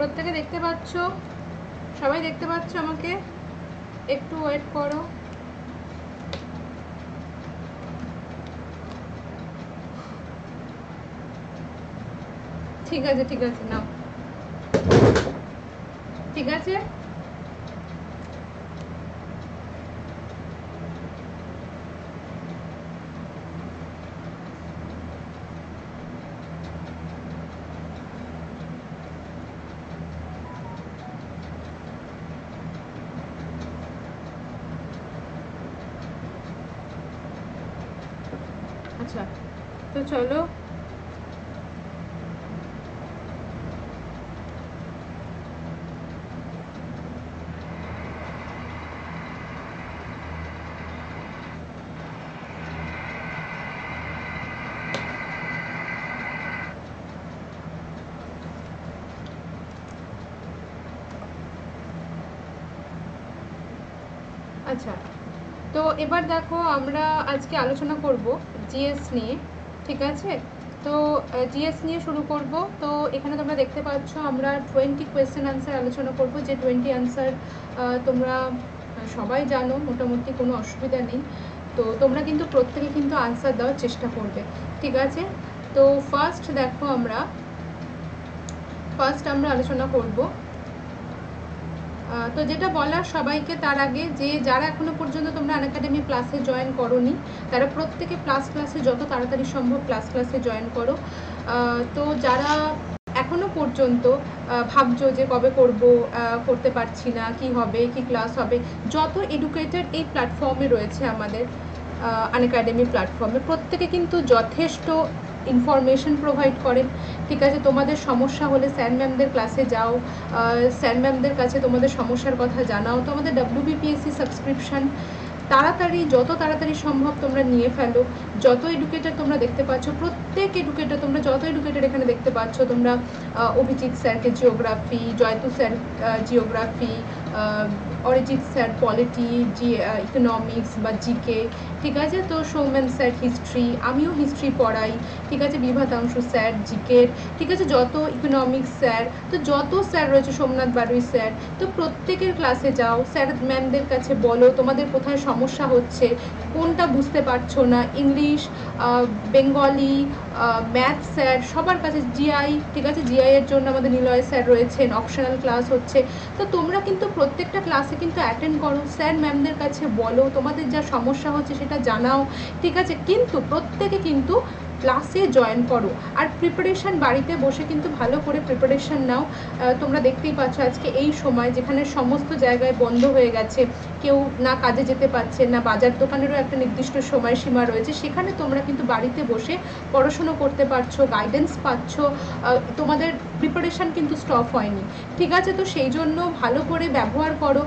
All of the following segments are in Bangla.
প্রত্যেকে দেখতে পাচ্ছ? সবাই দেখতে পাচ্ছ আমাকে? একটু ওয়েট করো। ঠিক আছে, ঠিক আছে, নাও। ঠিক আছে, আচ্ছা তো চলো। আচ্ছা, তো এবার দেখো আমরা আজকে আলোচনা করব জিএস নিয়ে, ঠিক আছে? তো জিএস নিয়ে শুরু করব। তো এখানে তোমরা দেখতে পাচ্ছ আমরা 20 কোয়েশ্চেন আনসার আলোচনা করব, যে 20 আনসার তোমরা সবাই জানো, মোটামুটি কোনো অসুবিধা নেই। তো তোমরা কিন্তু প্রত্যেকে কিন্তু আনসার দেওয়ার চেষ্টা করবে, ঠিক আছে? তো ফার্স্ট দেখো আমরা আলোচনা করব। তো যেটা বলার সবাইকে তার আগে, যে যারা এখনো পর্যন্ত তোমরা আনএকাডেমি ক্লাসে জয়েন করোনি, তারা প্রত্যেকে ক্লাসে যত তাড়াতাড়ি সম্ভব ক্লাসে জয়েন করো। তো যারা এখনো পর্যন্ত ভাবছো যে কবে করব, করতে পারছি না, কি হবে, কি ক্লাস হবে, যত এডুকেটেড এই প্ল্যাটফর্মে রয়েছে আমাদের আনএকাডেমি প্ল্যাটফর্মে, প্রত্যেকে কিন্তু যথেষ্ট ইনফরমেশন প্রোভাইড করেন, ঠিক আছে? তোমাদের সমস্যা হলে স্যার ম্যামদের ক্লাসে যাও, স্যার ম্যামদের কাছে তোমাদের সমস্যার কথা জানাও। তোমাদের WBPSC সাবস্ক্রিপশান যত তাড়াতাড়ি সম্ভব তোমরা নিয়ে ফেলো। যত এডুকেটার তোমরা দেখতে পাচ্ছ, প্রত্যেক এডুকেটার, তোমরা যত এডুকেটার এখানে দেখতে পাচ্ছ, তোমরা অভিজিৎ স্যারকে geography, Joytu sir geography, Arijit sir polity, economics বা জিকে, ঠিক আছে? তো সৌমেন স্যার হিস্ট্রি, আমিও হিস্ট্রি পড়াই, ঠিক আছে? বিভাতাংশু স্যার জিকের, ঠিক আছে? যত ইকোনমিক্স স্যার, তো যত স্যার রয়েছে, সোমনাথ বারুই স্যার, তো প্রত্যেকের ক্লাসে যাও, স্যার ম্যামদের কাছে বলো তোমাদের কোথায় সমস্যা হচ্ছে, কোনটা বুঝতে পারছো না, ইংলিশ, বেঙ্গলি, ম্যাথ স্যার, সবার কাছে, জিআই, ঠিক আছে? জিআই এর জন্য আমাদের নিলয় স্যার রয়েছেন, অপশনাল ক্লাস হচ্ছে। তো তোমরা কিন্তু প্রত্যেকটা ক্লাসে কিন্তু অ্যাটেন্ড করো, স্যার ম্যামদের কাছে বলো, তোমাদের যা সমস্যা হচ্ছে সেটা জানাও, ঠিক আছে? কিন্তু প্রত্যেকে কিন্তু ক্লাসে জয়েন করো, আর প্রিপারেশান বাড়িতে বসে কিন্তু ভালো করে প্রিপারেশান নাও। তোমরা দেখতেই পাচ্ছ আজকে এই সময় যেখানে সমস্ত জায়গায় বন্ধ হয়ে গেছে, কেউ না কাজে যেতে পারছে না, বাজার দোকানেরও একটা নির্দিষ্ট সময়সীমা রয়েছে, সেখানে তোমরা কিন্তু বাড়িতে বসে পড়াশুনো করতে পারছো, গাইডেন্স পাচ্ছ, তোমাদের প্রিপারেশান কিন্তু স্টপ হয়নি, ঠিক আছে? তো সেই জন্য ভালো করে ব্যবহার করো,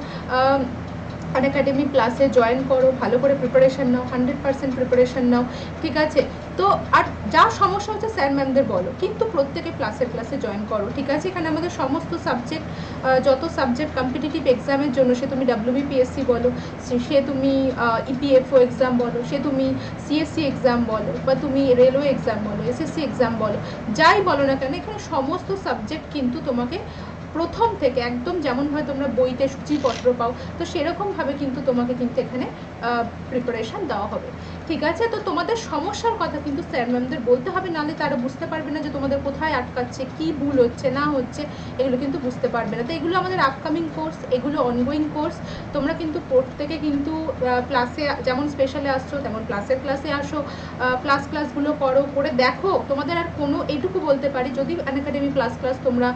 আনএকাডেমি ক্লাসে জয়েন করো, ভালো করে প্রিপারেশান নাও, 100% প্রিপারেশান নাও, ঠিক আছে? তো আর যা সমস্যা হচ্ছে স্যার ম্যামদের বলো, কিন্তু প্রত্যেকে ক্লাসে জয়েন করো, ঠিক আছে? এখানে আমাদের সমস্ত সাবজেক্ট, যত সাবজেক্ট কম্পিটিটিভ এক্সামের জন্য, সে তুমি WBPSC বলো, সে তুমি EPFO এক্সাম বলো, সে তুমি CSC এক্সাম বলো, বা তুমি রেলওয়ে এক্সাম বলো, SSC এক্সাম বলো, যাই বলো না কেন, এখানে সমস্ত সাবজেক্ট কিন্তু তোমাকে প্রথম থেকে একদম যেমনভাবে তোমরা বইতে সূচিপত্র পাও, তো সেরকমভাবে কিন্তু তোমাকে কিন্তু এখানে প্রিপারেশান দেওয়া হবে, ঠিক আছে? তো তোমাদের সমস্যার কথা কিন্তু স্যার ম্যামদের বলতে হবে, নাহলে তারা বুঝতে পারবে না যে তোমাদের কোথায় আটকাচ্ছে, কি ভুল হচ্ছে না হচ্ছে, এগুলো কিন্তু বুঝতে পারবে না। তো এগুলো আমাদের আপকামিং কোর্স, এগুলো অনগোয়িং কোর্স। তোমরা কিন্তু প্রত্যেকে কিন্তু ক্লাসে যেমন স্পেশালে আসছো, তেমন ক্লাসে আসো, ক্লাসগুলো করো, করে দেখো। তোমাদের আর কোনো এইটুকু বলতে পারি, যদি আনএকাডেমি ক্লাস তোমরা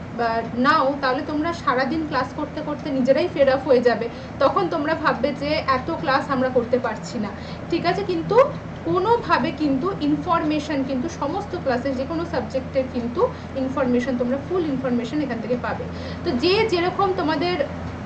নাও, তাহলে তোমরা সারাদিন ক্লাস করতে করতে নিজেরাই ফেড অফ হয়ে যাবে, তখন তোমরা ভাববে যে এত ক্লাস আমরা করতে পারছি না, ঠিক আছে? কিন্তু কোনোভাবে কিন্তু ইনফরমেশান কিন্তু সমস্ত ক্লাসে যে কোনো সাবজেক্টের কিন্তু ইনফরমেশান, তোমরা ফুল ইনফরমেশান এখান থেকে পাবে। তো যে যেরকম তোমাদের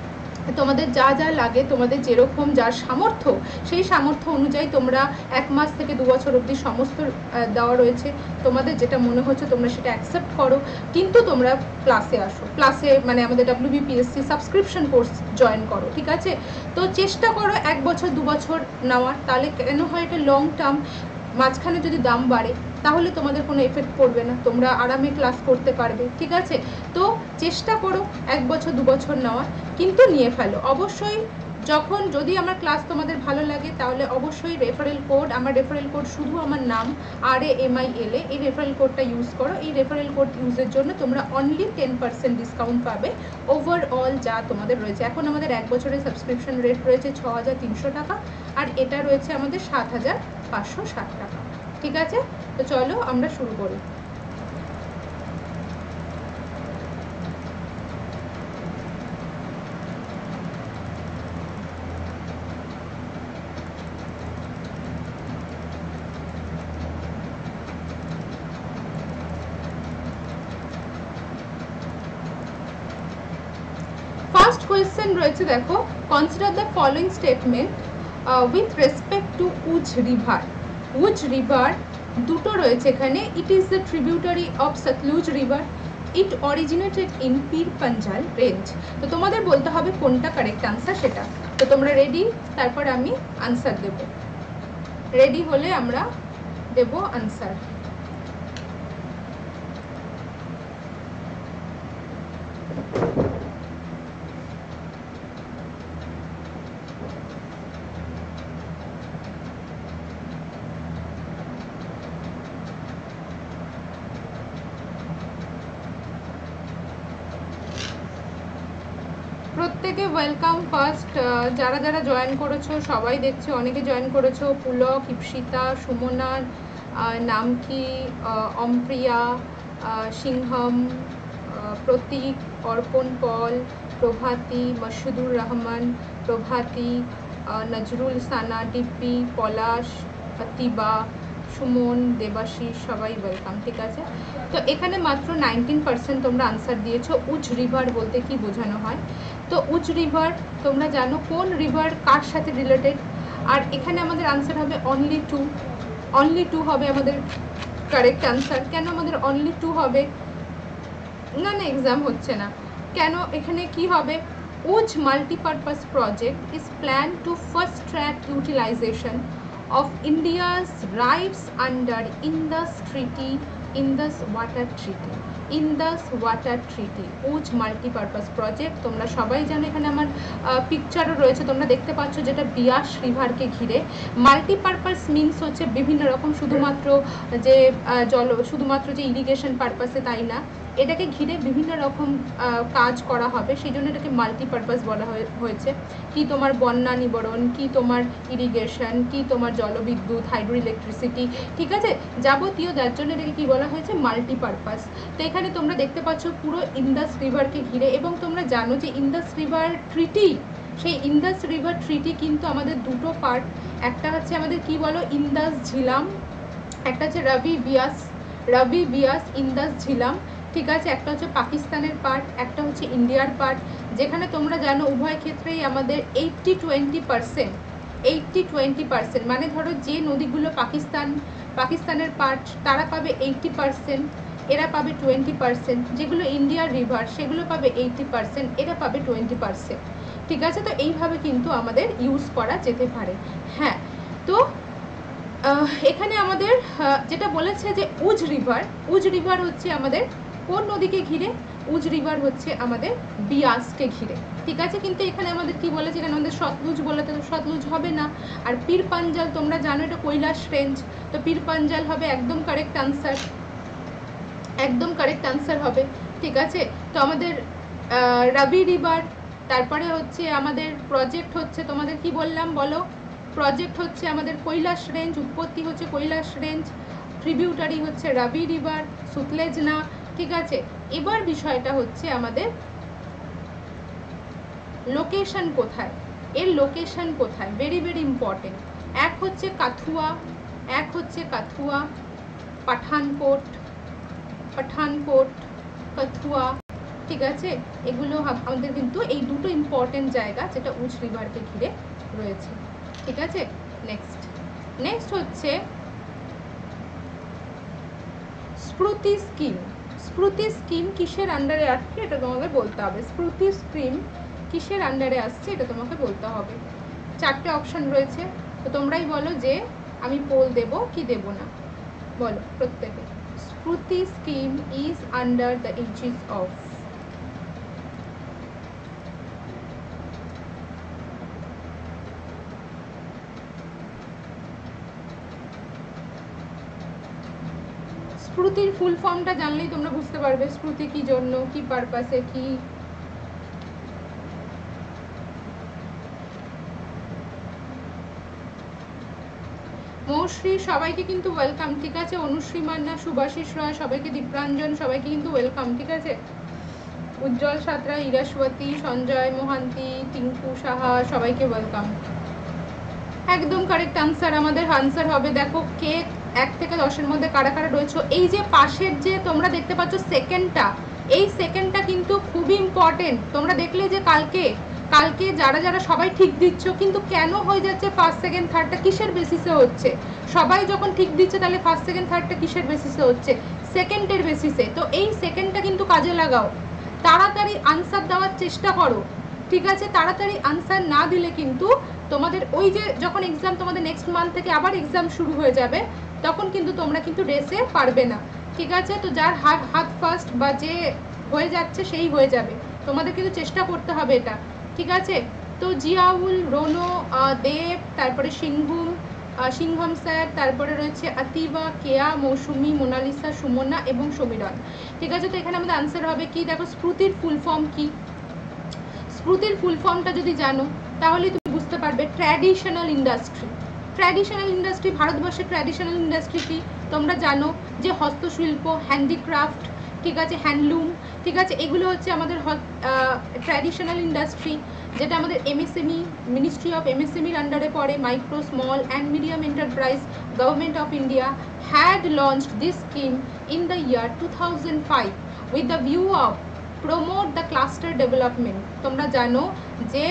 যা যা লাগে, তোমাদের যেরকম যার সামর্থ্য, সেই সামর্থ্য অনুযায়ী তোমরা 1 মাস থেকে 2 বছর অবধি সমস্ত দেওয়া রয়েছে, তোমাদের যেটা মনে হচ্ছে তোমরা সেটা অ্যাকসেপ্ট করো, কিন্তু তোমরা ক্লাসে আসো, ক্লাসে মানে আমাদের WBPSC সাবস্ক্রিপশন কোর্স জয়েন করো, ঠিক আছে? তো চেষ্টা করো 1 বছর 2 বছর নেওয়ার, তাহলে কেন হয় এটা লং টার্ম, মাঝখানে যদি দাম বাড়ে তাহলে তোমাদের কোনো এফেক্ট পড়বে না, তোমরা আরামে ক্লাস করতে পারবে, ঠিক আছে? তো চেষ্টা করো 1 বছর 2 বছর নেওয়ার, কিন্তু নিয়ে ফেলো অবশ্যই। যখন যদি আমার ক্লাস তোমাদের ভালো লাগে তাহলে অবশ্যই রেফারেল কোড, আমার রেফারেল কোড শুধু আমার নাম RAMILA, এই রেফারেল কোডটা ইউজ করো। এই রেফারেল কোড ইউজের জন্য তোমরা অনলি 10% ডিসকাউন্ট পাবে ওভারঅল যা তোমাদের রয়েছে। এখন আমাদের 1 বছরের সাবস্ক্রিপশন রেট রয়েছে 6300 টাকা, আর এটা রয়েছে আমাদের 7560 টাকা, ঠিক আছে? তো চলো আমরা শুরু করি। ফার্স্ট কোয়েশ্চেন রয়েছে, দেখো, consider the following statement with respect to Ujh river. Ujh river দুটো রয়েছে এখানে। It is the tributary of Sutlej river, it originated in Pir Panjal range. তো তোমাদের বলতে হবে কোনটা কারেক্ট আনসার সেটা। তো তোমরা রেডি? তারপর আমি আনসার দেব। রেডি হলে আমরা দেব আনসার। প্রত্যেকে ওয়েলকাম। ফার্স্ট যারা যারা জয়েন করেছো সবাই দেখছি, অনেকে জয়েন করেছো। পুলক, ইপসিতা, সুমনা, নামকি, অমপ্রিয়া, সিংহম, প্রতীক, অর্পণ পল, প্রভাতী, মসুদুর রহমান, প্রভাতী, নজরুল সানা, ডিপি, পলাশ, তিবা, সুমন, দেবাশিস, সবাই ওয়েলকাম, ঠিক আছে? তো এখানে মাত্র 19% তোমরা আনসার দিয়েছো। উজ রিভার বলতে কি বোঝানো হয়? তো উজ রিভার তোমরা জানো কোন রিভার কার সাথে রিলেটেড, আর এখানে আমাদের আনসার হবে অনলি 2। অনলি 2 হবে আমাদের কারেক্ট আনসার। কেন আমাদের অনলি 2 হবে? না না, এক্সাম হচ্ছে না কেন? এখানে কি হবে? Ujh multipurpose project is plan to fast track utilisation of India's rights under Indus Treaty, Indus Water Treaty, Indus Water Treaty, Ujh multipurpose project. তোমরা সবাই জানো, এখানে আমার পিকচারও রয়েছে, তোমরা দেখতে পাচ্ছ, যেটা বিয়াস রিভারকে ঘিরে। মাল্টিপারপাস মিনস হচ্ছে বিভিন্ন রকম, শুধুমাত্র যে শুধুমাত্র যে ইরিগেশন পারপাসে তাই না, এটাকে ঘিরে বিভিন্ন রকম কাজ করা হবে, সেই জন্য এটাকে মাল্টিপারপাস বলা হয়েছে। কি তোমার বন্যা নিবারণ, কি তোমার ইরিগেশন, কি তোমার জলবিদ্যুৎ, হাইড্রো ইলেকট্রিসিটি, ঠিক আছে, যাবতীয়, যার জন্য এটাকে কি বলা হয়েছে? মাল্টিপারপাস। তো এখানে তোমরা দেখতে পাচ্ছ পুরো ইন্দাস রিভারকে ঘিরে, এবং তোমরা জানো যে ইন্দাস রিভার ট্রিটি, সেই ইন্দাস রিভার ট্রিটি কিন্তু আমাদের দুটো পার্ট। একটা হচ্ছে আমাদের কি বলো, ইন্দাস ঝিলাম, একটা হচ্ছে রবি বিয়াস ইন্দাস ঝিলাম, ঠিক আছে? একটা হচ্ছে পাকিস্তানের পার্ট, একটা হচ্ছে ইন্ডিয়ার পার্ট, যেখানে তোমরা জানো উভয় ক্ষেত্রেই আমাদের 80-20%, মানে ধরো যে নদীগুলো পাকিস্তানের পার্ট তারা পাবে 80%, এরা পাবে 20%, যেগুলো ইন্ডিয়ার রিভার সেগুলো পাবে 80%, এরা পাবে 20%, ঠিক আছে? তো এইভাবে কিন্তু আমাদের ইউজ করা যেতে পারে। হ্যাঁ, তো এখানে আমাদের যেটা বলেছে যে উজ রিভার হচ্ছে আমাদের কোন নদীকে ঘিরে? উজ রিভার হচ্ছে আমাদের বিয়াসকে ঘিরে, ঠিক আছে? কিন্তু এখানে আমাদের কি বলেছে? এখানে আমাদের সতলুজ বলে, তো সতলুজ হবে না। আর পীর পাঞ্জাল তোমরা জানো এটা কৈলাস রেঞ্জ, তো পীর পাঞ্জাল হবে একদম কারেক্ট আনসার, একদম কারেক্ট আনসার হবে, ঠিক আছে? তো আমাদের রবি রিভার, তারপরে হচ্ছে আমাদের প্রজেক্ট হচ্ছে, তোমাদের কি বললাম বলো? প্রজেক্ট হচ্ছে আমাদের কৈলাস রেঞ্জ, উৎপত্তি হচ্ছে কৈলাস রেঞ্জ, ট্রিবিউটারি হচ্ছে রবি রিভার, সুতলেজ না, ঠিক আছে? এবার বিষয়টা হচ্ছে আমাদের লোকেশন কোথায়, এর লোকেশন কোথায়, ভেরি ভেরি ইম্পর্টেন্ট। এক হচ্ছে কাথুয়া, পাঠানকোট, কাথুয়া, ঠিক আছে? এগুলো আমাদের কিন্তু এই দুটো ইম্পর্টেন্ট জায়গা যেটা উজ রিভারকে ঘিরে রয়েছে, ঠিক আছে? নেক্সট হচ্ছে স্মৃতি স্কিম কিসের আন্ডারে আসছে এটা তোমাকে বলতে হবে। স্মৃতি স্কিম কিসের আন্ডারে আসছে এটা তোমাকে বলতে হবে। 4টে অপশন রয়েছে, তো তোমরাই বলো যে আমি পোল দেব কি দেব না। বলো প্রত্যেকে। SFURTI scheme is under the aegis of. স্ফূর্তির ফুল ফর্মটা জানলেই তোমরা বুঝতে পারবে স্ফূর্তি কি জন্য, কি পারপাসে, কি। মৌশ্রী সবাইকে কিন্তু ওয়েলকাম, ঠিক আছে। অনুশ্রী মান্না, সুভাষিস রয়, সবাইকে দীপ্রাঞ্জন, সবাইকে কিন্তু ওয়েলকাম, ঠিক আছে। উজ্জ্বল সাঁতরা, ইরাসবতী, সঞ্জয় মোহান্তি, টিঙ্কু সাহা, সবাইকে ওয়েলকাম। একদম কারেক্ট আনসার। আমাদের আনসার হবে, দেখো কে 1 থেকে 10-এর মধ্যে কারা কারা রয়েছে। এই যে পাশের যে তোমরা দেখতে পাচ্ছ সেকেন্ডটা, এই সেকেন্ডটা কিন্তু খুবই ইম্পর্টেন্ট। তোমরা দেখলে যে কালকে যারা যারা সবাই ঠিক দিচ্ছ, কিন্তু কেন হয়ে যাচ্ছে ফার্স্ট সেকেন্ড থার্ডটা, কিসের বেসিসে হচ্ছে? সবাই যখন ঠিক দিচ্ছে তাহলে ফার্স্ট সেকেন্ড থার্ডটা কিসের বেসিসে হচ্ছে? সেকেন্ডের বেসিসে। তো এই সেকেন্ডটা কিন্তু কাজে লাগাও, তাড়াতাড়ি আনসার দেওয়ার চেষ্টা করো, ঠিক আছে। তাড়াতাড়ি আনসার না দিলে কিন্তু তোমাদের ওই যে যখন এক্সাম, তোমাদের নেক্সট মান্থ থেকে আবার এক্সাম শুরু হয়ে যাবে, তখন কিন্তু তোমরা কিন্তু রেসে পারবে না, ঠিক আছে। তো যার হাত ফার্স্ট বা যে হয়ে যাচ্ছে সেই হয়ে যাবে, তোমাদের কিন্তু চেষ্টা করতে হবে এটা, ঠিক আছে। তো জিয়াউল, রোনো, দেব, তারপরে সিংহম স্যার, তারপরে রয়েছে আতিবা, কেয়া, মৌসুমি, মোনালিসা, সুমনা এবং সমীরণ, ঠিক আছে। তো এখানে আমাদের আনসার হবে কি, দেখো স্ফূর্তির ফুল ফর্ম কি। স্ফূর্তির ফুল ফর্মটা যদি জানো তাহলে তুমি বুঝতে পারবে ট্র্যাডিশনাল ইন্ডাস্ট্রি। ট্র্যাডিশনাল ইন্ডাস্ট্রি, ভারতবর্ষের ট্র্যাডিশনাল ইন্ডাস্ট্রি কি তোমরা জানো? যে হস্তশিল্প, হ্যান্ডিক্রাফট, ঠিক আছে, হ্যান্ডলুম, ঠিক আছে, এগুলো হচ্ছে আমাদের ট্র্যাডিশনাল ইন্ডাস্ট্রি, যেটা আমাদের এমএসএমই, মিনিস্ট্রি অফ এমএসএমইর আন্ডারে পড়ে। Micro, small and medium enterprise, government of India had launched this scheme in the year 2005 with the view of promote the cluster development. তোমরা জানো যে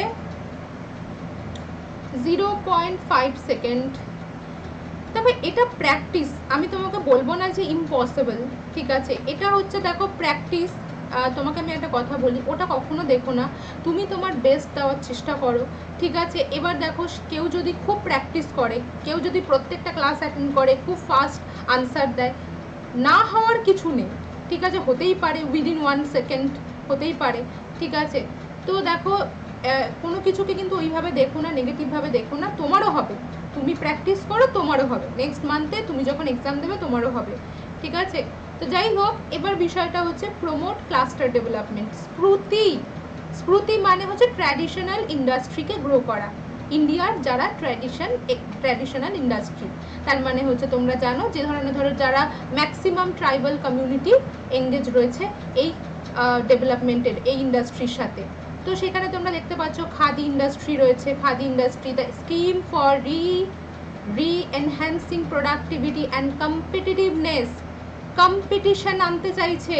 0.5 সেকেন্ড, তবে এটা প্র্যাকটিস, আমি তোমাকে বলবো না যে ইম্পসিবল, ঠিক আছে। এটা হচ্ছে দেখো প্র্যাকটিস। তোমাকে আমি একটা কথা বলি, ওটা কখনো দেখো না, তুমি তোমার বেস্ট দেওয়ার চেষ্টা করো, ঠিক আছে। এবার দেখো কেউ যদি খুব প্র্যাকটিস করে, কেউ যদি প্রত্যেকটা ক্লাস অ্যাটেন্ড করে, খুব ফাস্ট আনসার দেয়, না হওয়ার কিছু নেই, ঠিক আছে। হতেই পারে উইদিন 1 সেকেন্ড, হতেই পারে, ঠিক আছে। তো দেখো কোনো কিছুকে কিন্তু ওইভাবে দেখো না, নেগেটিভভাবে দেখো না, তোমারও হবে, তুমি প্র্যাকটিস করো, তোমারও হবে। নেক্সট মান্থে তুমি যখন এক্সাম দেবে তোমারও হবে, ঠিক আছে। তো যাই হোক, এবার বিষয়টা হচ্ছে প্রমোট ক্লাস্টার ডেভেলপমেন্ট। স্ফূর্তি মানে হচ্ছে ট্র্যাডিশনাল ইন্ডাস্ট্রিকে গ্রো করা, ইন্ডিয়ার যারা ট্র্যাডিশনাল ইন্ডাস্ট্রি, তার মানে হচ্ছে তোমরা জানো যে ধরনের ধরো যারা ম্যাক্সিমাম ট্রাইবাল কমিউনিটি এঙ্গেজ রয়েছে এই ডেভেলপমেন্টের, এই ইন্ডাস্ট্রির সাথে। তো সেখানে তোমরা দেখতে পাচ্ছ খাদি ইন্ডাস্ট্রি রয়েছে, khadi industry, the scheme for reenhancing productivity and competitiveness. Competition আনতে চাইছে,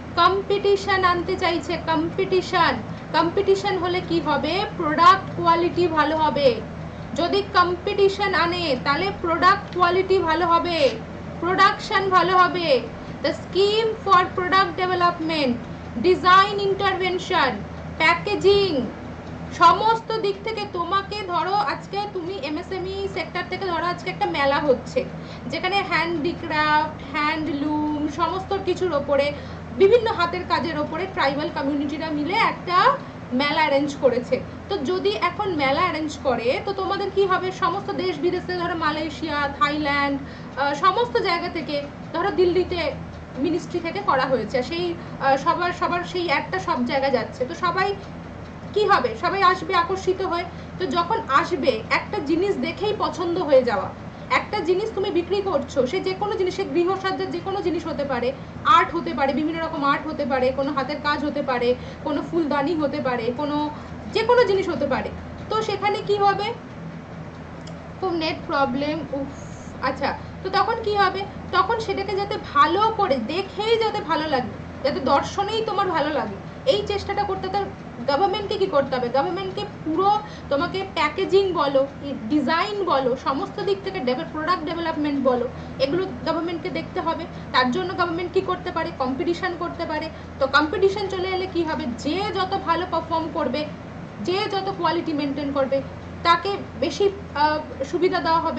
কম্পিটিশন হলে কি হবে? প্রোডাক্ট কোয়ালিটি ভালো হবে। যদি কম্পিটিশন আনে তাহলে প্রোডাক্ট কোয়ালিটি ভালো হবে, প্রোডাকশন ভালো হবে। The scheme for product development, design intervention, packaging, সমস্ত দিক থেকে তোমাকে ধরো আজকে তুমি এমএসএমই সেক্টর থেকে ধরো আজকে একটা মেলা হচ্ছে, যেখানে হ্যান্ডিক্রাফট, হ্যান্ডলুম, সমস্ত কিছুর ওপরে, বিভিন্ন হাতের কাজের ওপরে ট্রাইবাল কমিউনিটিরা মিলে একটা মেলা অ্যারেঞ্জ করেছে। তো যদি এখন মেলা অ্যারেঞ্জ করে তো তোমাদের কি হবে? সমস্ত দেশ বিদেশে, ধরো মালয়েশিয়া, থাইল্যান্ড, সমস্ত জায়গা থেকে, ধরো দিল্লিতে মিনিস্ট্রি থেকে করা হয়েছে, সেই সবার সেই একটা সব জায়গায় যাচ্ছে। তো সবাই কি হবে? সবাই আসবে আকর্ষিত হয়ে। তো যখন আসবে, একটা জিনিস দেখেই পছন্দ হয়ে যাওয়া, একটা জিনিস তুমি বিক্রি করছো, সে যে কোনো জিনিস, সে গৃহসজ্জার যে কোনো জিনিস হতে পারে, আর্ট হতে পারে, বিভিন্ন রকম আর্ট হতে পারে, কোনো হাতের কাজ হতে পারে, কোনো ফুলদানি হতে পারে, কোনো যে কোনো জিনিস হতে পারে। তো সেখানে কি হবে? খুব নেট প্রবলেম, আচ্ছা। তো তখন কি হবে? তখন সেটাকে যাতে ভালো করে দেখেই যাতে ভালো লাগে, যাতে দর্শনেই তোমার ভালো লাগে, এই চেষ্টাটা করতে হবে। গভর্নমেন্টকে কি করতে হবে? গভর্নমেন্টকে পুরো তোমাকে প্যাকেজিং বলো, ডিজাইন বলো, সমস্ত দিক থেকে প্রোডাক্ট ডেভেলপমেন্ট বলো, এগুলো গভর্নমেন্টকে দেখতে হবে। তার জন্য গভর্নমেন্ট কি করতে পারে? কম্পিটিশন করতে পারে। তো কম্পিটিশন চলে এলে কি হবে? যে যত ভালো পারফর্ম করবে, যে যত কোয়ালিটি মেনটেন করবে, তাকে বেশি সুবিধা দেওয়া হবে,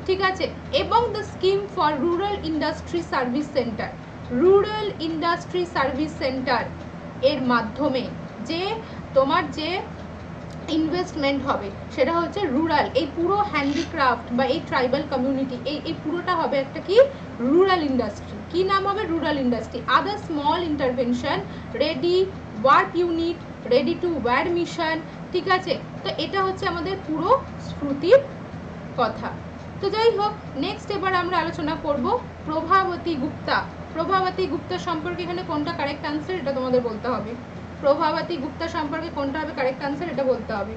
ঠিক আছে। এবং the scheme for rural industry service centre, rural industry service centre এর মাধ্যমে যে তোমার যে ইনভেস্টমেন্ট হবে সেটা হচ্ছে রুরাল, এই পুরো হ্যান্ডিক্রাফট বা এই ট্রাইবাল কমিউনিটি এই পুরোটা হবে একটা কি রুরাল ইন্ডাস্ট্রি। কি নাম হবে? Rural industry. Other small intervention, ready work unit, ready to wear mission, ঠিক আছে। তো এটা হচ্ছে আমাদের পুরো শ্রুতির কথা। তো যাই হোক, নেক্সট এবার আমরা আলোচনা করব প্রভাবতী গুপ্তা। প্রভাবতী গুপ্তা সম্পর্কে এখানে কোনটা কারেক্ট আনসার এটা তোমাদের বলতে হবে। প্রভাবতী গুপ্তা সম্পর্কে কোনটা হবে কারেক্ট আনসার এটা বলতে হবে।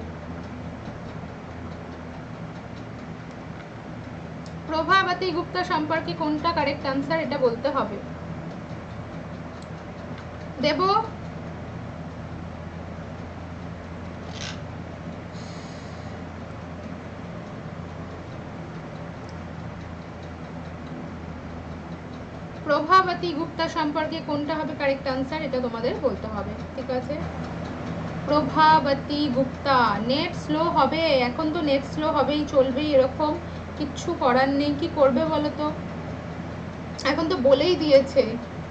প্রভাবতী গুপ্তা সম্পর্কে কোনটা কারেক্ট আনসার এটা বলতে হবে। দেব? প্রভাবতী গুপ্তা সম্পর্কে কোনটা হবে কারেক্ট আনসার এটা তোমাদের বলতে হবে, ঠিক আছে। প্রভাবতী গুপ্তা। নেট স্লো হবে, এখন তো নেট স্লো হবেই, চলবেই, এরকম কিচ্ছু করার নেই। কি করবে বলো তো, এখন তো বলেই দিয়েছে।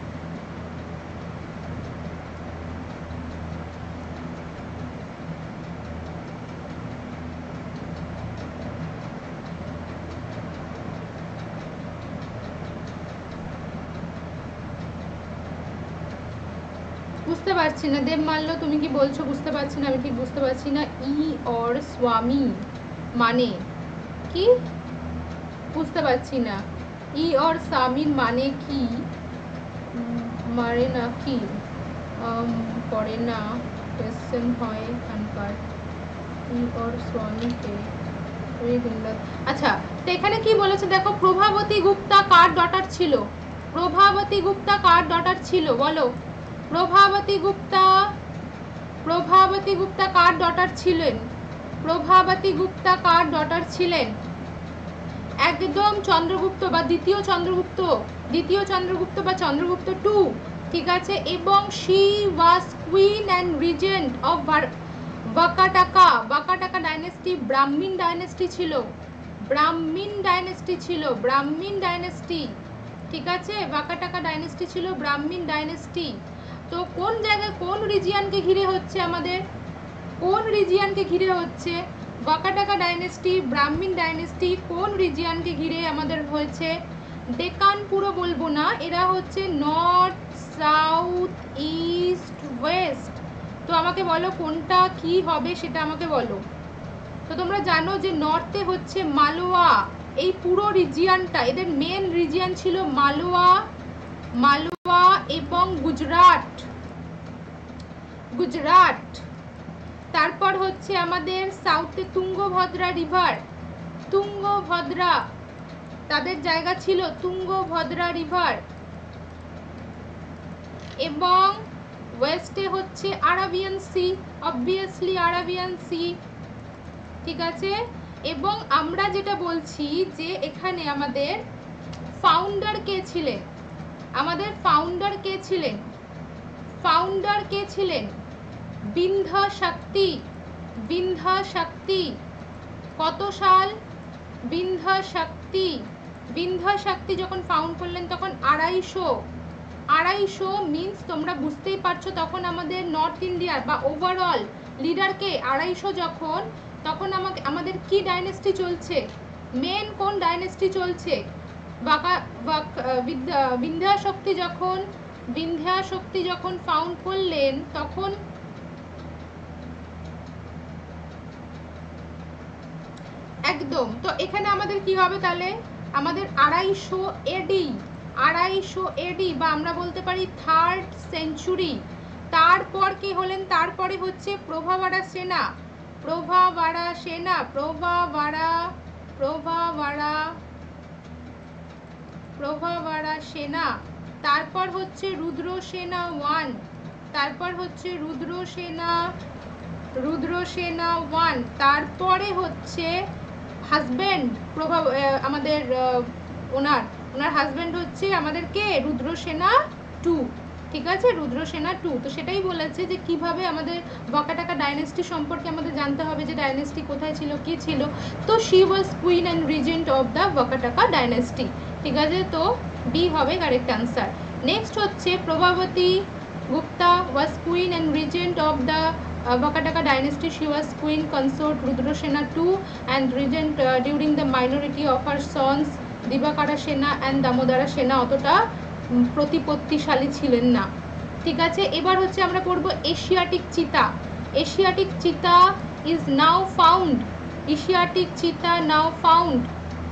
বুঝতে পারছি না দেব মাল্য, তুমি কি বলছো বুঝতে পারছি না, আমি ঠিক বুঝতে পারছি না। ই অর স্বামী মানে কি বুঝতে পারছি না। ই অর স্বামীর মানে কি? মারে না কি করে না, কোয়েশ্চেন হয় এখানকার। ই অর স্বামীকে, আচ্ছা। তো এখানে কি বলেছে দেখো, প্রভাবতী গুপ্তা কার ডটার ছিল? প্রভাবতী গুপ্তা কার ডটার ছিল বলো? প্রভাবতী গুপ্তা, প্রভাবতী গুপ্তা কার ডটার ছিলেন? প্রভাবতী গুপ্তা কার ডটার ছিলেন? একদম চন্দ্রগুপ্ত বা দ্বিতীয় চন্দ্রগুপ্ত, দ্বিতীয় চন্দ্রগুপ্ত বা চন্দ্রগুপ্ত টু, ঠিক আছে। এবং she was queen and regent of Vakataka, Vakataka dynasty, Brahmin dynasty ছিল, ব্রাহ্মীণ ডাইনেস্টি ছিল, ব্রাহ্মীণ ডাইনেস্টি, ঠিক আছে। বাকাটাকা ডাইনেস্টি ছিল, ব্রাহ্মীণ ডাইনেস্টি। তো কোন জায়গায় কোন রিজিয়নকে ঘিরে হচ্ছে আমাদের, কোন রিজিয়নকে ঘিরে হচ্ছে? বাকাটাকা ডাইনেস্টি, ব্রাহ্মীণ ডাইনেস্টি কোন রিজিয়নকে ঘিরে আমাদের হয়েছে? ডেকান পুরো বলবো না, এরা হচ্ছে নর্থ, সাউথ, ইস্ট, ওয়েস্ট। তো আমাকে বলো কোনটা কি হবে সেটা আমাকে বলো। তো তোমরা জানো যে নর্থে হচ্ছে মালওয়া, এই পুরো রিজিয়নটা এদের মেন রিজিয়ন ছিল মালওয়া, মালওয়া এবং গুজরাট, গুজরাট। তারপর হচ্ছে আমাদের সাউথে তুঙ্গভদ্রা রিভার, তুঙ্গভদ্রা তাদের জায়গা ছিল, তুঙ্গভদ্রা রিভার। এবং ওয়েস্টে হচ্ছে Arabian sea, obviously Arabian sea, ঠিক আছে। এবং আমরা যেটা বলছি যে এখানে আমাদের ফাউন্ডার কে ছিলেন, আমাদের ফাউন্ডার কে ছিলেন, ফাউন্ডার কে ছিলেন? বিন্ধ্যা শক্তি, বিন্ধ্যা শক্তি। কত সাল? বিন্ধ্যা শক্তি, বিন্ধ্যা শক্তি যখন ফাউন্ড করলেন তখন 250, 250 মিন্স তোমরা বুঝতেই পারছো তখন আমাদের নর্থ ইন্ডিয়ার বা ওভারঅল লিডারকে 250 যখন, তখন আমাদের কি ডাইনেস্টি চলছে, মেন কোন ডাইনেস্টি চলছে? বিন্ধ্যা শক্তি যখন, বিন্ধ্যা শক্তি যখন ফাউন্ড করলেন তখন একদম। তো এখানে আমাদের কি হবে তাহলে? আমাদের 250 এডি, 250 এডি বা আমরা বলতে পারি 3rd সেঞ্চুরি। তারপর কি হলেন? তারপরে হচ্ছে প্রভাবাড়া সেনা, প্রভাবাড়া সেনা, প্রভাবাড়া, প্রভাবাড়া, প্রভাবাড়া সেনা। তারপর হচ্ছে রুদ্র সেনা 1, তারপর হচ্ছে রুদ্র সেনা, রুদ্র সেনা 1। তারপরে হচ্ছে হাজব্যান্ড প্রভাব, আমাদের ওনার হাজব্যান্ড হচ্ছে আমাদের কে? রুদ্র সেনা 2, ঠিক আছে, রুদ্রসেনা 2। তো সেটাই বলেছে যে কিভাবে আমাদের ওয়াকাটাকা ডাইনেস্টি সম্পর্কে আমাদের জানতে হবে, যে ডাইনেস্টি কোথায় ছিল, কি ছিল। তো she was queen and regent of the Vakataka dynasty. ঠিক আছে, তো বি হবে কারেক্ট অ্যান্সার। নেক্সট হচ্ছে Prabhavati Gupta was queen and regent of the Vakataka dynasty. She was queen consort Rudrasena II and regent during the minority of her sons Divakara Sena and Damodara Sena অতটা প্রতিপত্তিশালী ছিলেন না। ঠিক আছে, এবার হচ্ছে আমরা পড়ব এশিয়াটিক চিতা। এশিয়াটিক চিতা ইজ নাও ফাউন্ড। এশিয়াটিক চিতা নাও ফাউন্ড।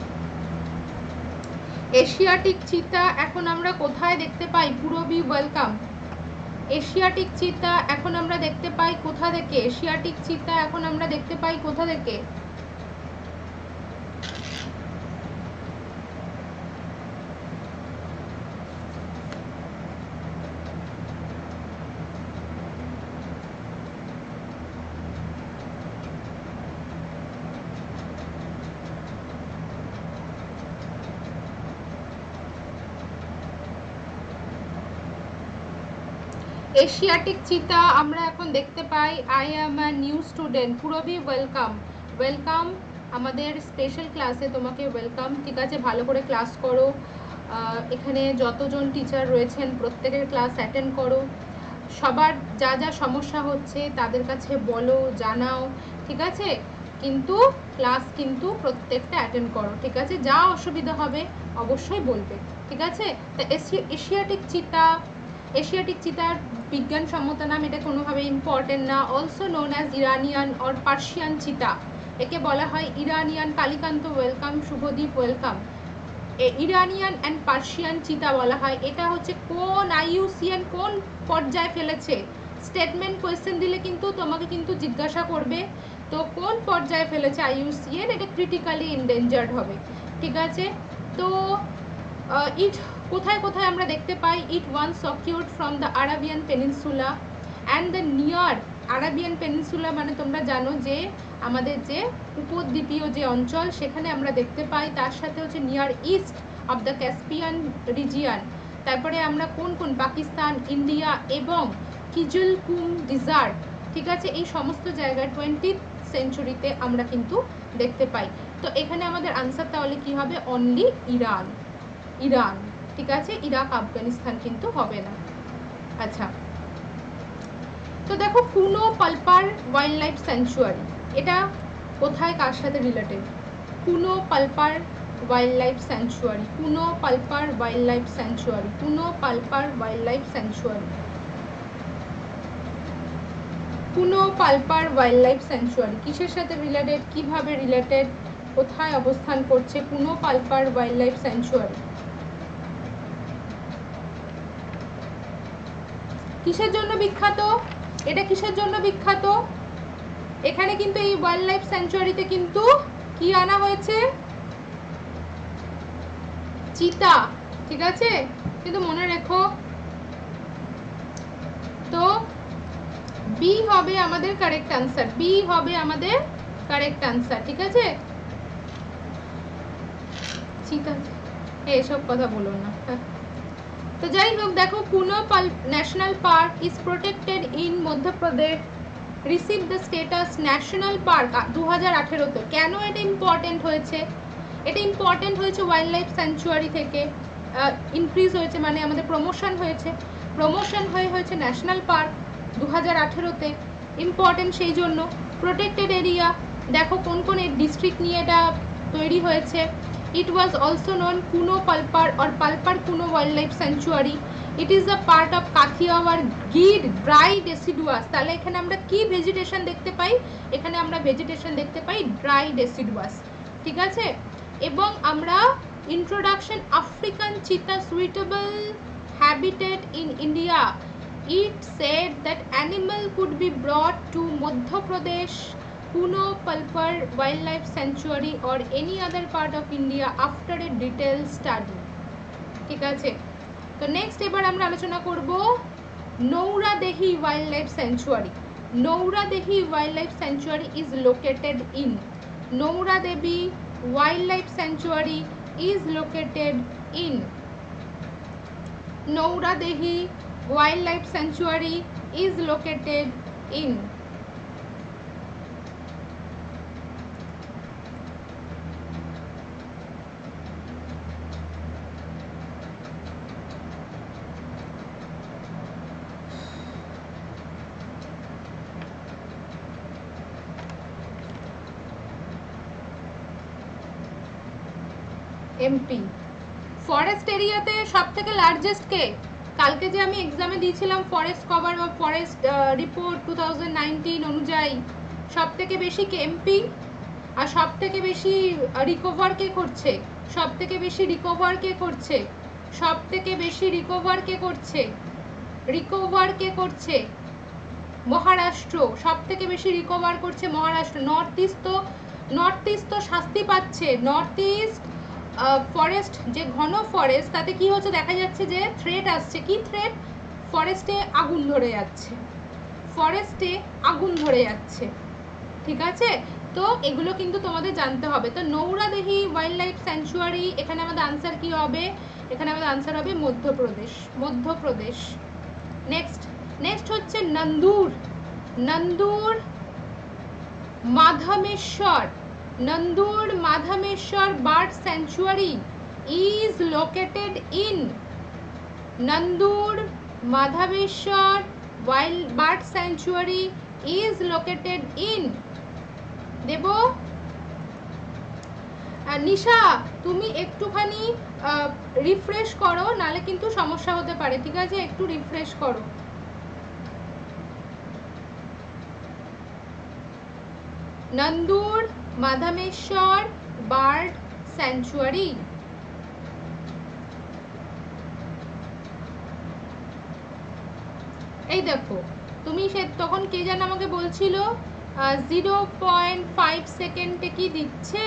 এশিয়াটিক চিতা এখন আমরা কোথায় দেখতে পাই? পুরবী ওয়েলকাম। এশিয়াটিক চিতা এখন আমরা দেখতে পাই কোথা থেকে? এশিয়াটিক চিতা এখন আমরা দেখতে পাই কোথা থেকে? এশিয়াটিক চিতা আমরা এখন দেখতে পাই। I am a new student. Purabi welcome. Welcome আমাদের স্পেশাল ক্লাসে, তোমাকে ওয়েলকাম। ঠিক আছে, ভালো করে ক্লাস করো। এখানে যতজন টিচার রয়েছেন প্রত্যেকের ক্লাস অ্যাটেন্ড করো। সবার যা যা সমস্যা হচ্ছে তাদের কাছে বলো, জানাও। ঠিক আছে, কিন্তু ক্লাস কিন্তু প্রত্যেকটা অ্যাটেন্ড করো। ঠিক আছে, যা অসুবিধা হবে অবশ্যই বলবে। ঠিক আছে, তা এশিয়াটিক চিতা, এশিয়াটিক চিতার বিজ্ঞানসম্মত নাম এটা কোনোভাবে ইম্পর্টেন্ট না। Also known as Iranian or Persian cheetah. একে বলা হয় Iranian. Kalikanta welcome, Subhadip welcome. Iranian and Persian cheetah বলা হয়। এটা হচ্ছে কোন আইইউসিএন কোন পর্যায়ে ফেলেছে? স্টেটমেন্ট কোয়েশ্চেন দিলে কিন্তু তোমাকে কিন্তু জিজ্ঞাসা করবে, তো কোন পর্যায়ে ফেলেছে আইইউসিএন, এটা ক্রিটিক্যালি এন্ডেঞ্জার্ড হবে। ঠিক আছে, তো ইট কোথায় কোথায় আমরা দেখতে পাই? It once occurred from the Arabian peninsula and the near. Arabian peninsula মানে তোমরা জানো যে আমাদের যে উপদ্বীপীয় যে অঞ্চল সেখানে আমরা দেখতে পাই। তার সাথে হচ্ছে near east of the Caspian region. তারপরে আমরা কোন কোন? পাকিস্তান, ইন্ডিয়া এবং কিজলকুম ডিজার্ট। ঠিক আছে, এই সমস্ত জায়গায় 20th সেঞ্চুরিতে আমরা কিন্তু দেখতে পাই। তো এখানে আমাদের আনসার তাহলে কি হবে? Only Iran. ইরান। ঠিক আছে, ইরাক আফগানিস্তান কিন্তু হবে না। আচ্ছা, তো দেখো কুনো পালপার ওয়াইল্ড লাইফ স্যাংচুয়ারি, এটা কোথায় কার সাথে রিলেটেড? কুনো পালপার ওয়াইল্ড লাইফ স্যাংচুয়ারি, কুনো পালপার ওয়াইল্ড লাইফ স্যাংচুয়ারি, কুনো পালপার ওয়াইল্ড লাইফ স্যাংচুয়ারি, কুনো পালপার ওয়াইল্ড লাইফ স্যাংচুয়ারি কিসের সাথে রিলেটেড? কিভাবে রিলেটেড? কোথায় অবস্থান করছে কুনো পালপার ওয়াইল্ড লাইফ স্যাংচুয়ারি? কিসের জন্য বিখ্যাত? এটা কিসের জন্য বিখ্যাত? এখানে কিন্তু এই ওয়াইল্ড লাইফ স্যাংচুয়ারিতে কিন্তু কি আনা হয়েছে? চিতা। ঠিক আছে, কিন্তু মনে রেখো, তো বি হবে আমাদের কারেক্ট আনসার। বি হবে আমাদের কারেক্ট আনসার। ঠিক আছে, চিতা এসব কথা বলো না। তো যাই হোক, দেখো Kuno national park is protected in Madhya Pradesh, receive the status national park 2018-তে। কেন এটা ইম্পর্টেন্ট হয়েছে? এটা ইম্পর্টেন্ট হয়েছে ওয়াইল্ড লাইফ স্যাংচুয়ারি থেকে ইনক্রিজ হয়েছে, মানে আমাদের প্রমোশন হয়েছে, প্রমোশন হয়েছে ন্যাশনাল পার্ক 2018-তে। ইম্পর্টেন্ট সেই জন্য। প্রোটেক্টেড এরিয়া, দেখো কোন কোন ডিস্ট্রিক্ট নিয়ে এটা তৈরি হয়েছে। It was also known Kuno Palpar or Palpar Kuno Wildlife Sanctuary. It is a part of Kathiawar Gir dry deciduous. তাহলে এখানে আমরা কি ভেজিটেশন দেখতে পাই? এখানে আমরা ভেজিটেশন দেখতে পাই ড্রাই ডেসিডুয়াস। ঠিক আছে, এবং আমরা introduction African cheetah suitable habitat in India. It said that animal could be brought to Madhya Pradesh, Kuno Palpar Wildlife Sanctuary or any other part of India after a detailed study. ঠিক আছে, তো নেক্সট এবার আমরা আলোচনা করব Nauradehi wildlife sanctuary. Nauradehi wildlife sanctuary is located in, Nauradevi wildlife sanctuary is located in, Nauradehi wildlife sanctuary is located in? MP forest এরিয়াতে সবথেকে লার্জেস্ট কে? কালকে যে আমি এক্সামে দিয়েছিলাম ফরেস্ট কভার বা ফরেস্ট রিপোর্ট 2019 অনুযায়ী সবথেকে বেশি কে? এমপি। আর সবথেকে বেশি রিকভার কে করছে? সবথেকে বেশি রিকভার কে করছে? সবথেকে বেশি রিকভার কে করছে? রিকভার কে করছে? মহারাষ্ট্র। সবথেকে বেশি রিকভার করছে মহারাষ্ট্র। নর্থ ইস্ট তো শাস্তি পাচ্ছে। নর্থ ইস্ট ফরেস্ট যে ঘন ফরেস্ট তাতে কি হচ্ছে দেখা যাচ্ছে যে থ্রেট আসছে। কি থ্রেট? ফরেস্টে আগুন ধরে যাচ্ছে, ফরেস্টে আগুন ধরে যাচ্ছে। ঠিক আছে, তো এগুলো কিন্তু তোমাদের জানতে হবে। তো নৌরাদেহি ওয়াইল্ড লাইফ স্যাংচুয়ারি, এখানে আমাদের আনসার কি হবে? এখানে আমাদের আনসার হবে মধ্যপ্রদেশ। মধ্যপ্রদেশ। নেক্সট হচ্ছে নন্দুর মাধমেশ্বর। Nandur Madhameshwar Bird Sanctuary is located in? Nandur Madhameshwar Wild Bird Sanctuary is located in? দেবো? নিশা তুমি একটুখানি রিফ্রেশ করো, নালে কিন্তু সমস্যা হতে পারে। ঠিক আছে, একটু রিফ্রেশ করো। Nandur Madhmeshwar bird sanctuary. এই দেখো, তুমি সে তখন কে যেন আমাকে বলছিল 0.5 সেকেন্ডে কি দিচ্ছে,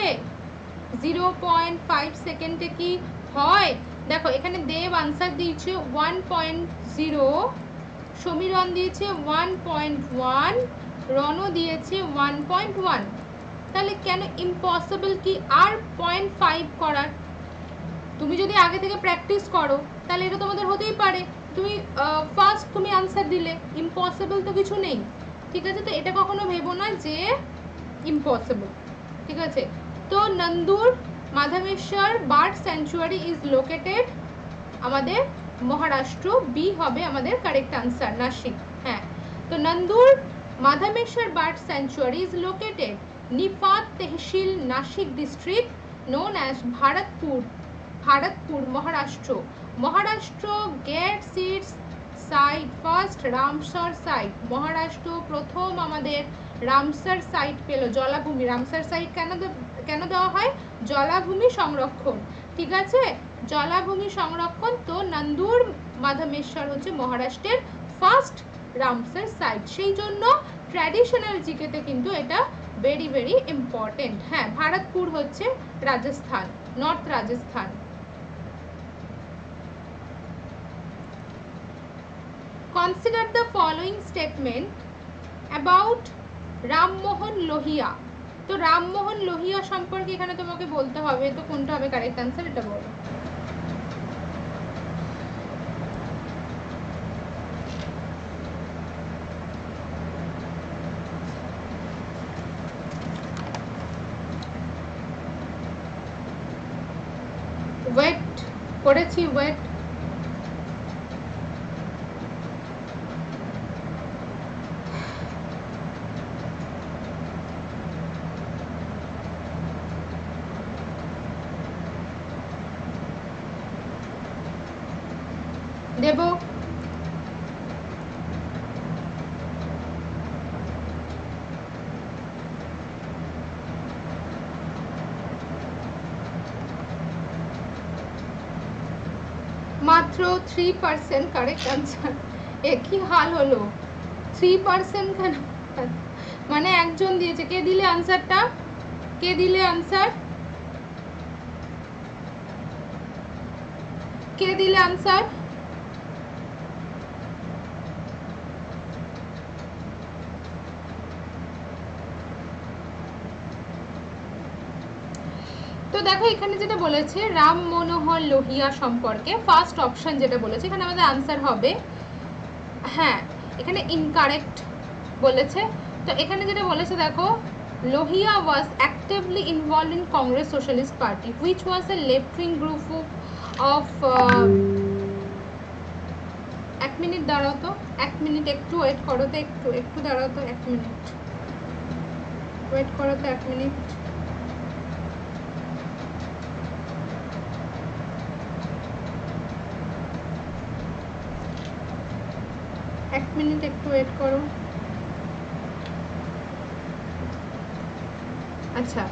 0.5 সেকেন্ডে কি হয়। দেখো এখানে দেব আনসার দিয়েছে 1.0, সমীরণ দিয়েছে 1.1, রনও দিয়েছে 1.1। তাহলে কেন ইম্পসিবল কি আর 0.5 করার? তুমি যদি আগে থেকে প্র্যাকটিস করো তাহলে এটা তোমাদের হতেই পারে। তুমি ফার্স্ট তুমি আনসার দিলে, ইম্পসিবল তো কিছু নেই। ঠিক আছে, তো এটা কখনো ভেবো না যে ইম্পসিবল। ঠিক আছে, তো Nandur Madhmeshwar bird sanctuary is located আমাদের মহারাষ্ট্র। বি হবে আমাদের কারেক্ট আনসার, নাসিক। হ্যাঁ, তো Nandur Madhmeshwar bird sanctuary is located Niphad tehsil, Nashik district, known as Bharatpur, Maharashtra gets its site first Ramsar site. Maharashtra প্রথম আমাদের রামসার সাইট পেল, জলাভূমি। রামসার সাইট কেন দেওয়া হয়? জলাভূমি সংরক্ষণ। ঠিক আছে, জলাভূমি সংরক্ষণ। তো নন্দুর মাধমেশ্বর হচ্ছে মহারাষ্ট্রের ফার্স্ট রামসার সাইট। সেই জন্য ট্র্যাডিশনাল জিকেতে কিন্তু এটা ভেরি ভেরি ইম্পর্টেন্ট। হ্যাঁ, ভারতপুর হচ্ছে Rajasthan, north Rajasthan. Consider the following statement about Rammohan Lohia. তো রামমোহন লোহিয়া সম্পর্কে এখানে তোমাকে বলতে হবে, তো কোনটা হবে কারেক্ট আনসার এটা বলো। ওয়েট করেছি, ওয়েট। দেব? মাত্র 3% কারেক্ট আনসার। একই হাল হলো, 3% কেন? মানে একজন দিয়েছে। কে দিলে আনসারটা? কে দিলে আনসার? কে দিলে আনসার? তো দেখো এখানে যেটা বলেছে রাম মনোহর লোহিয়া সম্পর্কে, ফার্স্ট অপশন যেটা বলেছে, এখানে আমাদের আনসার হবে হ্যাঁ এখানে ইনকারেক্ট বলেছে। তো এখানে যেটা বলেছে দেখো, Lohia was actively involved in Congress Socialist Party which was a left-wing group of এক মিনিট দাঁড়াও তো, এক মিনিট একটু ওয়েট করো তো, একটু দাঁড়াও তো, এক মিনিট ওয়েট করো তো, এক মিনিট। এক মিনিট একটু ওয়েট করো। আচ্ছা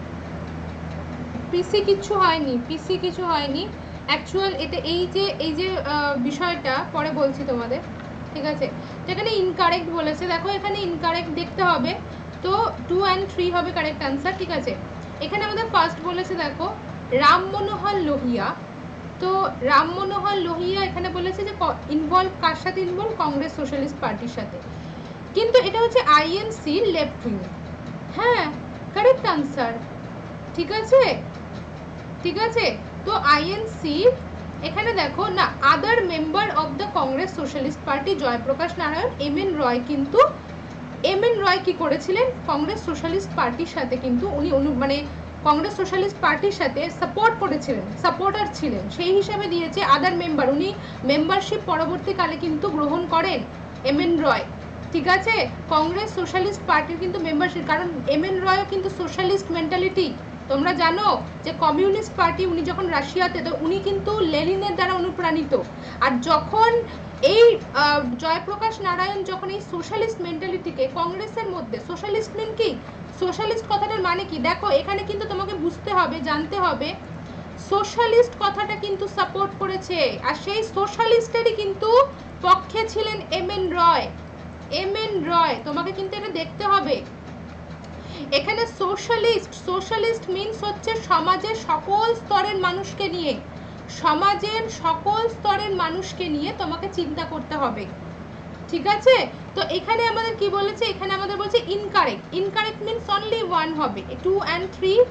পিসি কিছু হয়নি, পিসি কিছু হয়নি অ্যাকচুয়াল। এটা এই যে বিষয়টা পরে বলছি তোমাদের, ঠিক আছে। যেখানে ইনকারেক্ট বলেছে দেখো, এখানে ইনকারেক্ট দেখতে হবে, তো 2 and 3 হবে কারেক্ট অ্যান্সার, ঠিক আছে। এখানে আমাদের ফার্স্ট বলেছে দেখো রাম মনোহর লোহিয়া, তো রাম মনোহর লোহিয়া এখানে বলেছে যে ইনভলভ কার সাথে ইনভলভ, কংগ্রেস সোশ্যালিস্ট পার্টির সাথে, কিন্তু এটা হচ্ছে আইএনসি লেফট উইং। হ্যাঁ কারেক্ট আনসার, ঠিক আছে ঠিক আছে। তো আইএনসি এখানে দেখো না, other member of the Congress socialist party Jayaprakash Narayan, MN Roy, কিন্তু এমএন রয় কি করেছিলেন, কংগ্রেস সোশ্যালিস্ট পার্টির সাথে কিন্তু উনি মানে কংগ্রেস সোশ্যালিস্ট পার্টির সাথে সাপোর্ট করেছিলেন, সাপোর্টার ছিলেন, সেই হিসাবে দিয়েছে আদার মেম্বার। উনি মেম্বারশিপ পরবর্তীকালে কিন্তু গ্রহণ করেন এমএন রয়, ঠিক আছে। কংগ্রেস সোশ্যালিস্ট পার্টির কিন্তু মেম্বারশিপ, কারণ এমএন রয়ও কিন্তু সোশ্যালিস্ট মেন্টালিটি, তোমরা জানো যে কমিউনিস্ট পার্টি উনি যখন রাশিয়াতে, তো উনি কিন্তু লেনিনের দ্বারা অনুপ্রাণিত। আর যখন এই জয়প্রকাশ নারায়ণ যখন এই সোশ্যালিস্ট মেন্টালিটিকে কংগ্রেসের মধ্যে, সোশ্যালিস্ট মিন কি, সোশ্যালিস্ট কথাটার মানে কি দেখো, এখানে কিন্তু তোমাকে বুঝতে হবে, জানতে হবে, সোশ্যালিস্ট কথাটা কিন্তু সাপোর্ট করেছে, আর সেই সোশ্যালিস্টেরই কিন্তু পক্ষে ছিলেন এমএন রয়। এমএন রয় তোমাকে কিন্তু এটা দেখতে হবে। এখানে সোশ্যালিস্ট মিনস হচ্ছে সমাজের সকল স্তরের মানুষকে নিয়ে, সমাজের সকল স্তরের মানুষকে নিয়ে তোমাকে চিন্তা করতে হবে, ঠিক আছে। তো এখানে আমাদের কি বলেছে, এখানে আমাদের বলছে ইনকারেক্ট মিনস অনলি ওয়ান হবে, 2 and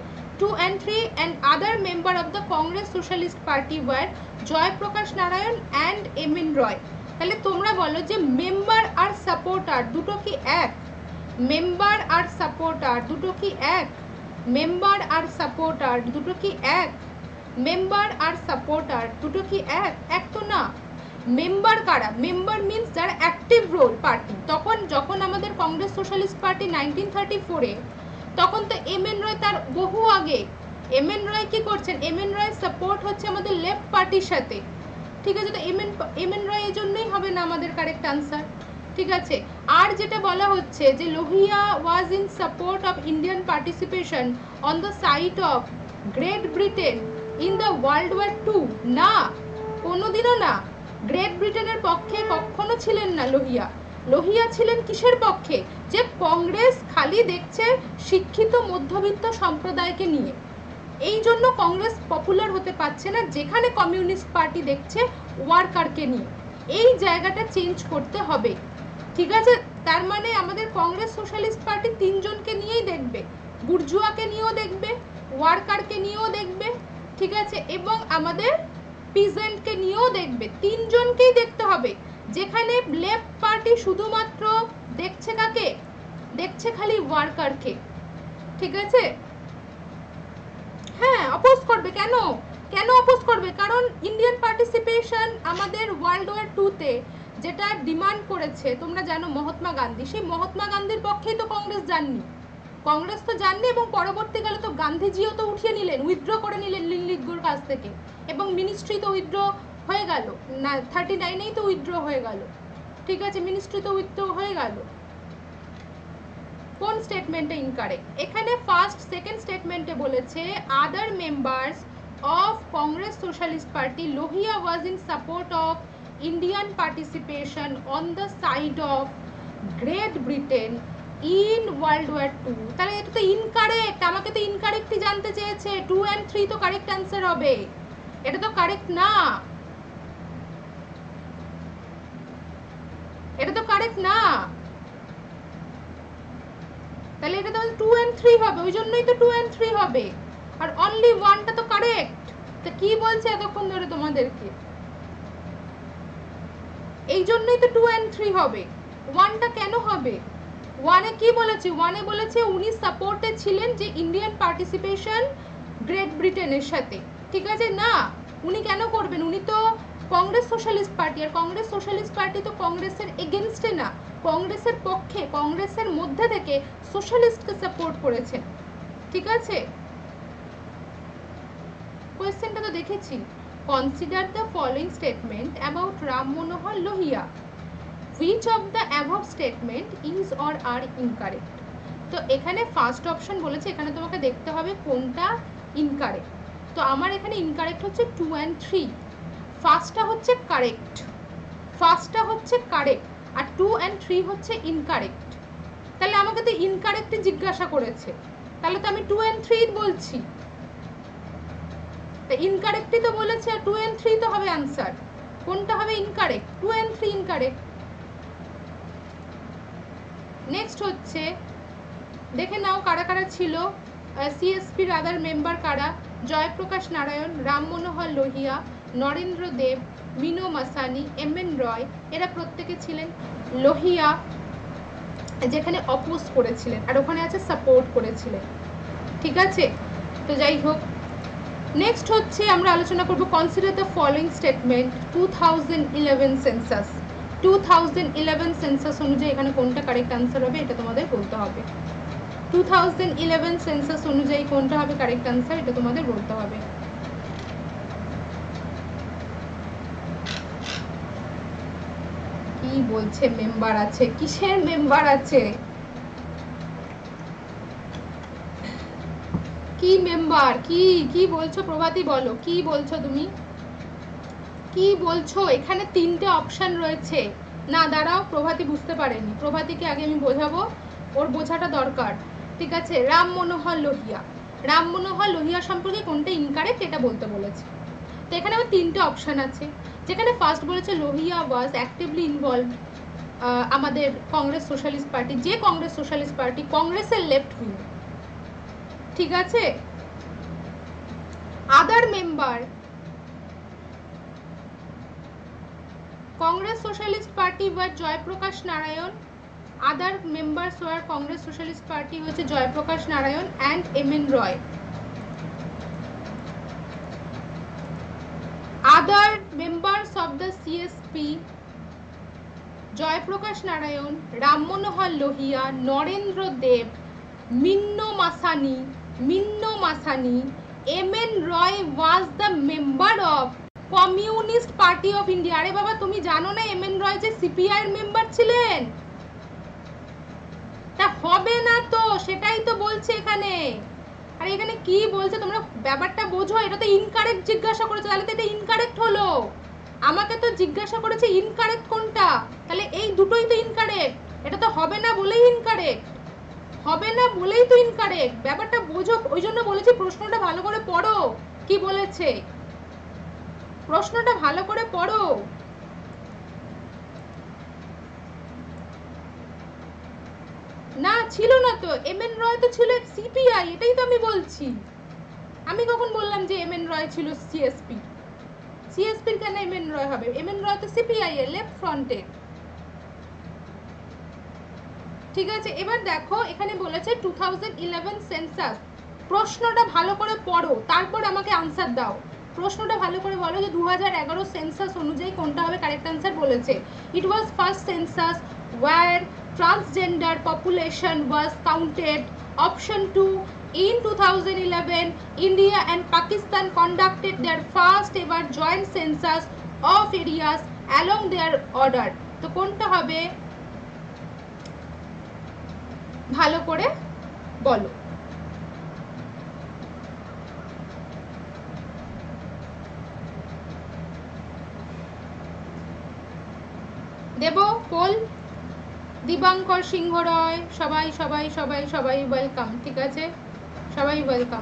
3 and other member of the Congress Socialist Party were Jayaprakash Narayan and MN Roy. তাহলে তোমরা বলো যে মেম্বার আর সাপোর্টার দুটো কি এক, মেম্বার আর সাপোর্টার দুটো কি এক, মেম্বার আর সাপোর্টার দুটো কি এক, মেম্বার আর সাপোর্টার দুটো কি এক, এক তো না। মেম্বার কারা, মেম্বার মিনস যারা অ্যাক্টিভ রোল পার্টি, তখন যখন আমাদের কংগ্রেস সোশ্যালিস্ট পার্টি 1934-এ, তখন তো এমএন রয় তার বহু আগে, এমএন রয় কি করছেন, এমএন রয় সাপোর্ট হচ্ছে আমাদের লেফট পার্টির সাথে, ঠিক আছে। তো এমএন রয় এই জন্যই হবে না আমাদের কারেক্ট আনসার, ঠিক আছে। আর যেটা বলা হচ্ছে যে Lohia was in support of Indian participation on the side of great Britain in the world war 2, না কোনোদিনও না, গ্রেট ব্রিটেনের পক্ষে কখনো ছিলেন না লোহিয়া। লোহিয়া ছিলেন কিসের পক্ষে, যে কংগ্রেস খালি দেখছে শিক্ষিত মধ্যবিত্ত সম্প্রদায়কে নিয়ে, এই জন্য কংগ্রেস পপুলার হতে পারছে না, যেখানে কমিউনিস্ট পার্টি দেখছে ওয়ার্কারকে নিয়ে, এই জায়গাটা চেঞ্জ করতে হবে, ঠিক আছে। তার মানে আমাদের কংগ্রেস সোশ্যালিস্ট পার্টি তিনজনকে নিয়েই দেখবে, বুর্জুয়াকে নিয়েও দেখবে, ওয়ার্কারকে নিয়েও দেখবে, ঠিক আছে, এবং আমাদের পিজেন্টকে নিয়েও দেখবে, তিনজনকেই দেখতে হবে। যেখানে লেফট পার্টি শুধুমাত্র দেখছে কাকে, দেখছে খালি ওয়ার্কারকে, ঠিক আছে। হ্যাঁ অপোজ করবে, কেন কেন অপোজ করবে, কারণ ইন্ডিয়ান পার্টিসিপেশন আমাদের ওয়ার্ল্ড ওয়ার 2-তে যেটা ডিমান্ড করেছে, তোমরা জানো মহাত্মা গান্ধী, সেই মহাত্মা গান্ধীর পক্ষেই তো কংগ্রেস যাননি, কংগ্রেস তো যাননি, এবং পরবর্তীকালে তো গান্ধীজিও তো উঠিয়ে নিলেন, উইথড্র করে নিলেন লিলিগুর কাছ থেকে, এবং মিনিস্ট্রি তো উইথড্র হয়ে গেল না, 39-এই তো উইথড্র হয়ে গেল, ঠিক আছে, মিনিস্ট্রি তো উইথড্র হয়ে গেল। কোন স্টেটমেন্টে ইনকারেক্ট, এখানে ফার্স্ট সেকেন্ড স্টেটমেন্টে বলেছে other members of Congress socialist party Lohia was in support of Indian participation on the side of great Britain in world war 2, তাহলে এটা তো ইনকারেক্ট, আমাকে তো ইনকারেক্টই জানতে চেয়েছে, 2 and 3 তো কারেক্ট অ্যান্সার হবে, এটা তো কারেক্ট না, এটা তো কারেক্ট না, তাহলে এটা তো 2 and 3 হবে, ওই জন্যই তো 2 and 3 হবে, আর অনলি 1টা তো কারেক্ট। তো কি বলছে এতক্ষণ ধরে তোমাদেরকে, এই জন্যই তো 2 and 3 হবে, 1টা কেন হবে? 1-এ কি বলেছে? 1-এ বলেছে উনি সাপোর্টে ছিলেন যে ইন্ডিয়ান পার্টিসিপেশন গ্রেট ব্রিটেনের সাথে, ঠিক আছে? না, উনি কেন করবেন? উনি তো কংগ্রেস সোশ্যালিস্ট পার্টি, আর কংগ্রেস সোশ্যালিস্ট পার্টি তো কংগ্রেসের এগেনস্টে না, কংগ্রেসের পক্ষে, কংগ্রেসের মধ্যে থেকে সোশ্যালিস্টকে সাপোর্ট করেছেন, ঠিক আছে? কোয়েশ্চেনটা তো দেখেছি। Consider the following statement about Ram Manohar Lohia, which of the above statement is or are incorrect? তো এখানে ফার্স্ট অপশন বলেছে, এখানে তোমাকে দেখতে হবে কোনটা ইনকারেক্ট। তো আমার এখানে ইনকারেক্ট হচ্ছে 2 and 3, ফার্স্টটা হচ্ছে কারেক্ট, ফার্স্টটা হচ্ছে কারেক্ট, আর 2 and 3 হচ্ছে ইনকারেক্ট। তাহলে আমাকে তো ইনকারেক্টই জিজ্ঞাসা করেছে, তাহলে তো আমি 2 and 3 বলছি, তা ইনকারেক্টই তো বলেছে, আর 2 and 3 তো হবে অ্যান্সার। কোনটা হবে ইনকারেক্ট? 2 and 3 incorrect. নেক্সট হচ্ছে, দেখে নাও কারা কারা ছিল সিএসপির আদার মেম্বার কারা? জয়প্রকাশ নারায়ণ, রাম মনোহর লোহিয়া, নরেন্দ্র দেব, মিনো মাসানি, এম.এন. রয়, এরা প্রত্যেকে ছিলেন। লোহিয়া যেখানে অপোজ করেছিলেন, আর ওখানে আছে সাপোর্ট করেছিলেন, ঠিক আছে? তো যাই হোক, নেক্সট হচ্ছে আমরা আলোচনা করব consider the following statement 2011 census. 2011 census অনুযায়ী এখানে কোনটা কারেক্ট আনসার হবে এটা তোমাদের বলতে হবে। 2011 সেন্সাস অনুযায়ী কোনটা হবে কারেক্ট আনসার এটা তোমাদের বলতে হবে। কি বলছে মেম্বার আছে? কিসের মেম্বার আছে? কি মেম্বার? কি কি বলছো প্রভাতী? বলো কি বলছো তুমি, কি বলছো? এখানে 3টে অপশন রয়েছে। না দাঁড়াও, প্রভাতী বুঝতে পারেনি, প্রভাতীকে আগে আমি বোঝাবো, ওর বোঝাটা দরকার, ঠিক আছে? রাম মনোহর লোহিয়া, রাম মনোহর লোহিয়া সম্পর্কে কোনটা ইনকারেক্ট এটা বলতে বলেছে। তো এখানে আমার 3টে অপশন আছে, যেখানে ফার্স্ট বলেছে লোহিয়া ওয়াজ অ্যাক্টিভলি ইনভলভ আমাদের কংগ্রেস সোশ্যালিস্ট পার্টি, যে কংগ্রেস সোশ্যালিস্ট পার্টি কংগ্রেসের লেফট উইং, ঠিক আছে? Other member Congress Socialist Party were Joyprakash Narayan, other members were Congress Socialist Party হচ্ছে Jayaprakash Narayan and M.N. Roy. Other members of the CSP Jayaprakash Narayan, Ram Manohar Lohia, Narendra Dev, Minoo Masani, M.N. Roy was the member of communist party of India. আরে বাবা, তুমি জানো না এম.এন. রয় যে সিপিআই এর মেম্বার ছিলেন? তা হবে না তো, সেটাই তো বলছে এখানে। আর এখানে কি বলছে তোমরা ব্যাপারটা বোঝো, এটা তো ইনকারেক্ট জিজ্ঞাসা করেছে, তাহলে তো এটা ইনকারেক্ট হলো। আমাকে তো জিজ্ঞাসা করেছে ইনকারেক্ট কোনটা, তাহলে এই দুটোই তো ইনকারেক্ট, এটা তো হবে না বলেই ইনকারেক্ট, হবে না বলেই তো ইনকারেক্ট। ব্যাপারটা বোঝো, ওই জন্য বলেছি প্রশ্নটা ভালো করে পড়ো, কি বলেছে প্রশ্নটা ভালো করে পড়ো। না ছিল না তো, এম.এন. রয় তো ছিল সিপিআই, এটাই তো আমি বলছি। আমি কখন বললাম যে এম.এন. রয় ছিল সিএসপি? সিএসপির কেন এম.এন. রয় হবে? এম.এন. রয় তো সিপিআই এর লেফট ফ্রন্টে, ঠিক আছে? এবার দেখো এখানে বলেছে 2011 সেন্সাস। প্রশ্নটা ভালো করে পড়ো, তারপর আমাকে আনসার দাও। প্রশ্নটা ভালো করে বলো যে 2011 সেন্সাস অনুযায়ী কোনটা হবে কারেক্ট আনসার বলেছে। It was first census where transgender population was counted. Option 2, in 2011 India and Pakistan conducted their first ever joint census of areas along their order। তো কোনটা হবে ভালো করে বলো। দেব পোল? দীপঙ্কর সিংহ রয়, সবাই সবাই সবাই সবাই ওয়েলকাম, ঠিক আছে? সবাই ওয়েলকাম।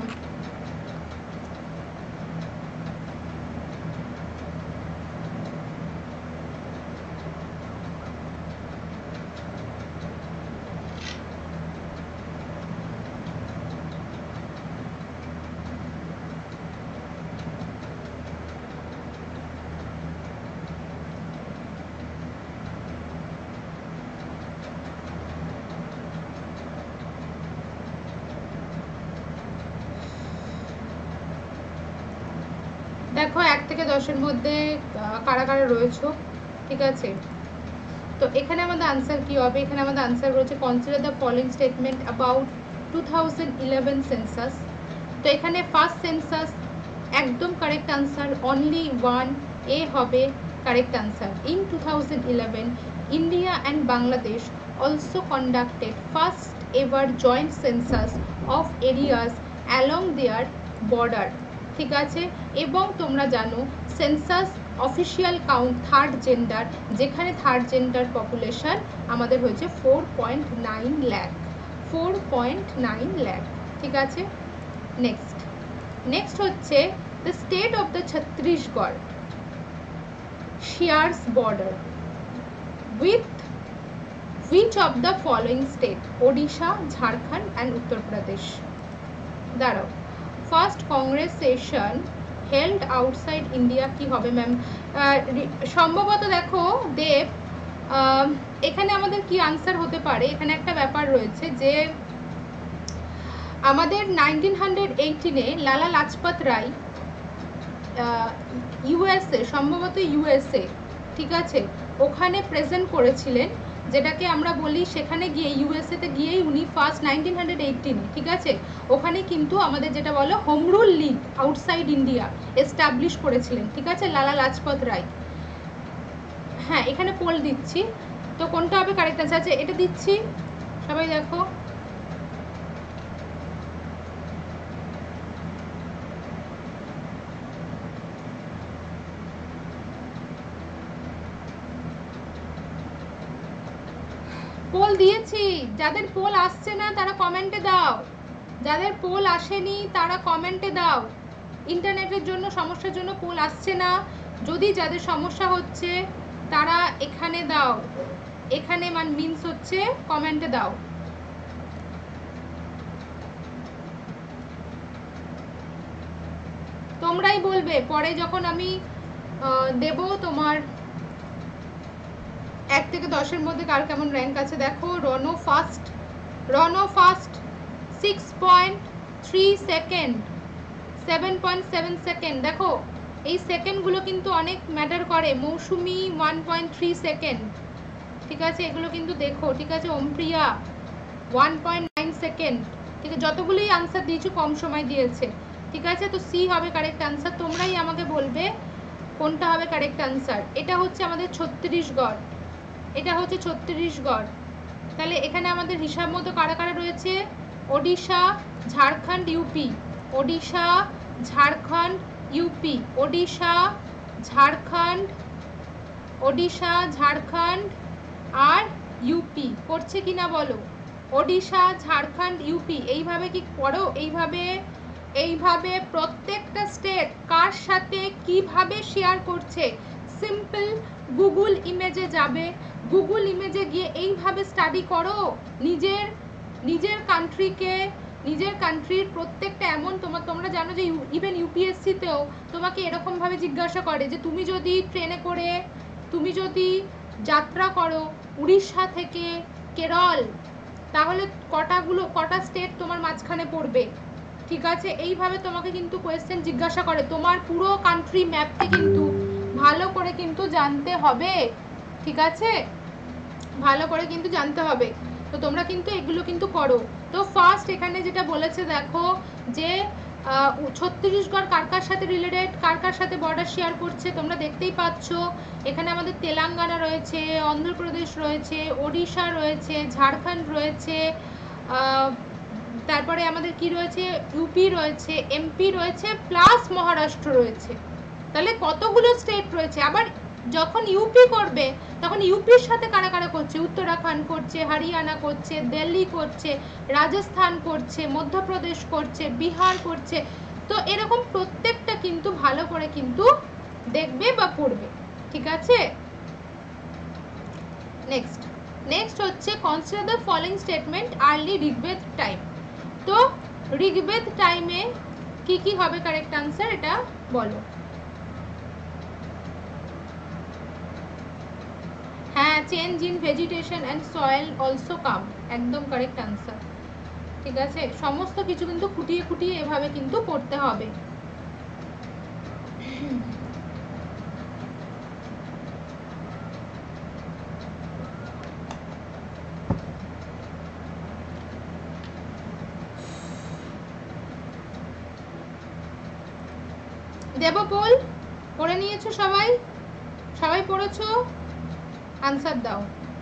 দেখো 1 থেকে 10-এর মধ্যে কারা কারা রয়েছে, ঠিক আছে। তো এখানে আমাদের আনসার কি হবে, এখানে আমাদের আনসার রয়েছে consider the following statement about 2011 census. তো এখানে ফার্স্ট সেন্সাস একদম কারেক্ট আনসার, অনলি 1A হবে correct answer. In 2011 India and Bangladesh also conducted first ever joint census of areas along their border, ঠিক আছে। এবং তোমরা জানো census official count third gender, যেখানে থার্ড জেন্ডার পপুলেশন আমাদের হয়েছে 4.9 লাখ, 4.9 লাখ, ঠিক আছে। নেক্সট হচ্ছে the state of the Chhattisgarh shares border with which of the following state? Odisha, Jharkhand and Uttar Pradesh. দাঁড়াও, first Congress session held outside India কি হবে ম্যাম? সম্ভবত দেখো দেব, এখানে আমাদের কি আনসার হতে পারে, এখানে একটা ব্যাপার রয়েছে যে আমাদের 1918-এ লালা লাজপত রায় ইউএসএ, সম্ভবত ইউএসএ, ঠিক আছে, ওখানে প্রেজেন্ট করেছিলেন, যেটাকে আমরা বলি সেখানে গিয়ে ইউএসএতে গিয়েই উনি ফার্স্ট 1918, ঠিক আছে, ওখানে কিন্তু আমাদের যেটা বলো home rule league outside India establish করেছিলেন, ঠিক আছে, লালা লাজপত রায়। হ্যাঁ, এখানে পোল দিচ্ছি, তো কোনটা হবে কারেক্ট আনসার? আছে এটা দিচ্ছি, সবাই দেখো। পোল দিয়েছি, যাদের পোল আসছে না তারা কমেন্টে দাও, যাদের পোল আসেনি তারা কমেন্টে দাও। ইন্টারনেটের জন্য সমস্যার জন্য পোল আসছে না, যদি যাদের সমস্যা হচ্ছে তারা এখানে দাও, এখানে মিন্স হচ্ছে কমেন্টে দাও। তোমরাই বলবে পরে যখন আমি দেব তোমার 1 থেকে 10-এর মধ্যে কার কেমন র্যাঙ্ক আছে। দেখো রনো ফার্স্ট 6.3 সেকেন্ড, 7.7 সেকেন্ড। দেখো এই সেকেন্ডগুলো কিন্তু অনেক ম্যাটার করে। মৌসুমি 1.3 সেকেন্ড, ঠিক আছে, এগুলো কিন্তু দেখো, ঠিক আছে। ওমপ্রিয়া 1.9 সেকেন্ড, ঠিক আছে। যতগুলোই আনসার দিয়েছো কম সময় দিয়েছে, ঠিক আছে। তো সি হবে কারেক্ট আনসার, তোমরাই আমাকে বলবে কোনটা হবে কারেক্ট আনসার। এটা হচ্ছে আমাদের ছত্তিশগড়, এটা হচ্ছে ছত্তিশগড়। তাহলে এখানে আমাদের হিসাব মতো কারা কারা রয়েছে? ওড়িশা, ঝাড়খণ্ড, ইউপি, ওড়িশা, ঝাড়খণ্ড, ইউপি, ওড়িশা, ঝাড়খণ্ড, ওড়িশা, ঝাড়খণ্ড আর ইউপি। করছে কিনা বলো? ওড়িশা, ঝাড়খণ্ড, ইউপি, এইভাবে কি করো? এইভাবে প্রত্যেকটা স্টেট কার সাথে কিভাবে শেয়ার করছে, সিম্পল গুগল ইমেজে যাবে, গুগল ইমেজে গিয়ে এইভাবে স্টাডি করো নিজের কান্ট্রিকে, নিজের কান্ট্রির প্রত্যেকটা। এমন তোমরা জানো যে ইভেন ইউপিএসসিতেও তোমাকে এরকমভাবে জিজ্ঞাসা করে যে তুমি যদি ট্রেনে করে তুমি যদি যাত্রা করো উড়িষ্যা থেকে কেরল, তাহলে কটা স্টেট তোমার মাঝখানে পড়বে, ঠিক আছে। এইভাবে তোমাকে কিন্তু কোয়েশ্চেন জিজ্ঞাসা করে, তোমার পুরো কান্ট্রি ম্যাপটি কিন্তু ভালো করে কিন্তু জানতে হবে, ঠিক আছে, ভালো করে কিন্তু জানতে হবে। তো তোমরা কিন্তু এগুলো কিন্তু করো। তো ফার্স্ট এখানে যেটা বলেছে দেখো যে ছত্তিশগড় কার কার সাথে রিলেটেড, কার কার সাথে বর্ডার শেয়ার করছে, তোমরা দেখতেই পাচ্ছ। এখানে আমাদের তেলেঙ্গানা রয়েছে, অন্ধ্রপ্রদেশ রয়েছে, ওড়িশা রয়েছে, ঝাড়খণ্ড রয়েছে, তারপরে আমাদের কি রয়েছে, ইউপি রয়েছে, এমপি রয়েছে, প্লাস মহারাষ্ট্র রয়েছে। তাহলে কতগুলো স্টেট রয়েছে। আবার যখন ইউপি করবে তখন ইউপির সাথে কারা কারা করছে, উত্তরাখণ্ড করছে, হরিয়ানা করছে, দিল্লি করছে, রাজস্থান করছে, মধ্যপ্রদেশ করছে, বিহার করছে। তো এরকম প্রত্যেকটা কিন্তু ভালো করে কিন্তু দেখবে বা পড়বে, ঠিক আছে। নেক্সট হচ্ছে consider the following statement early Rigveda time. তো ঋগ্বেদ টাইমে কি কি হবে কারেক্ট আনসার, এটা বলো। হ্যাঁ, change in vegetation and soil also come, একদম কারেক্ট আনসার, ঠিক আছে। সমস্ত কিছু কিন্তু খুঁটিয়ে খুঁটিয়ে এভাবে কিন্তু পড়তে হবে। দেব পোল পড়ে নিয়েছো সবাই? সবাই পড়েছো? আনসার দাও।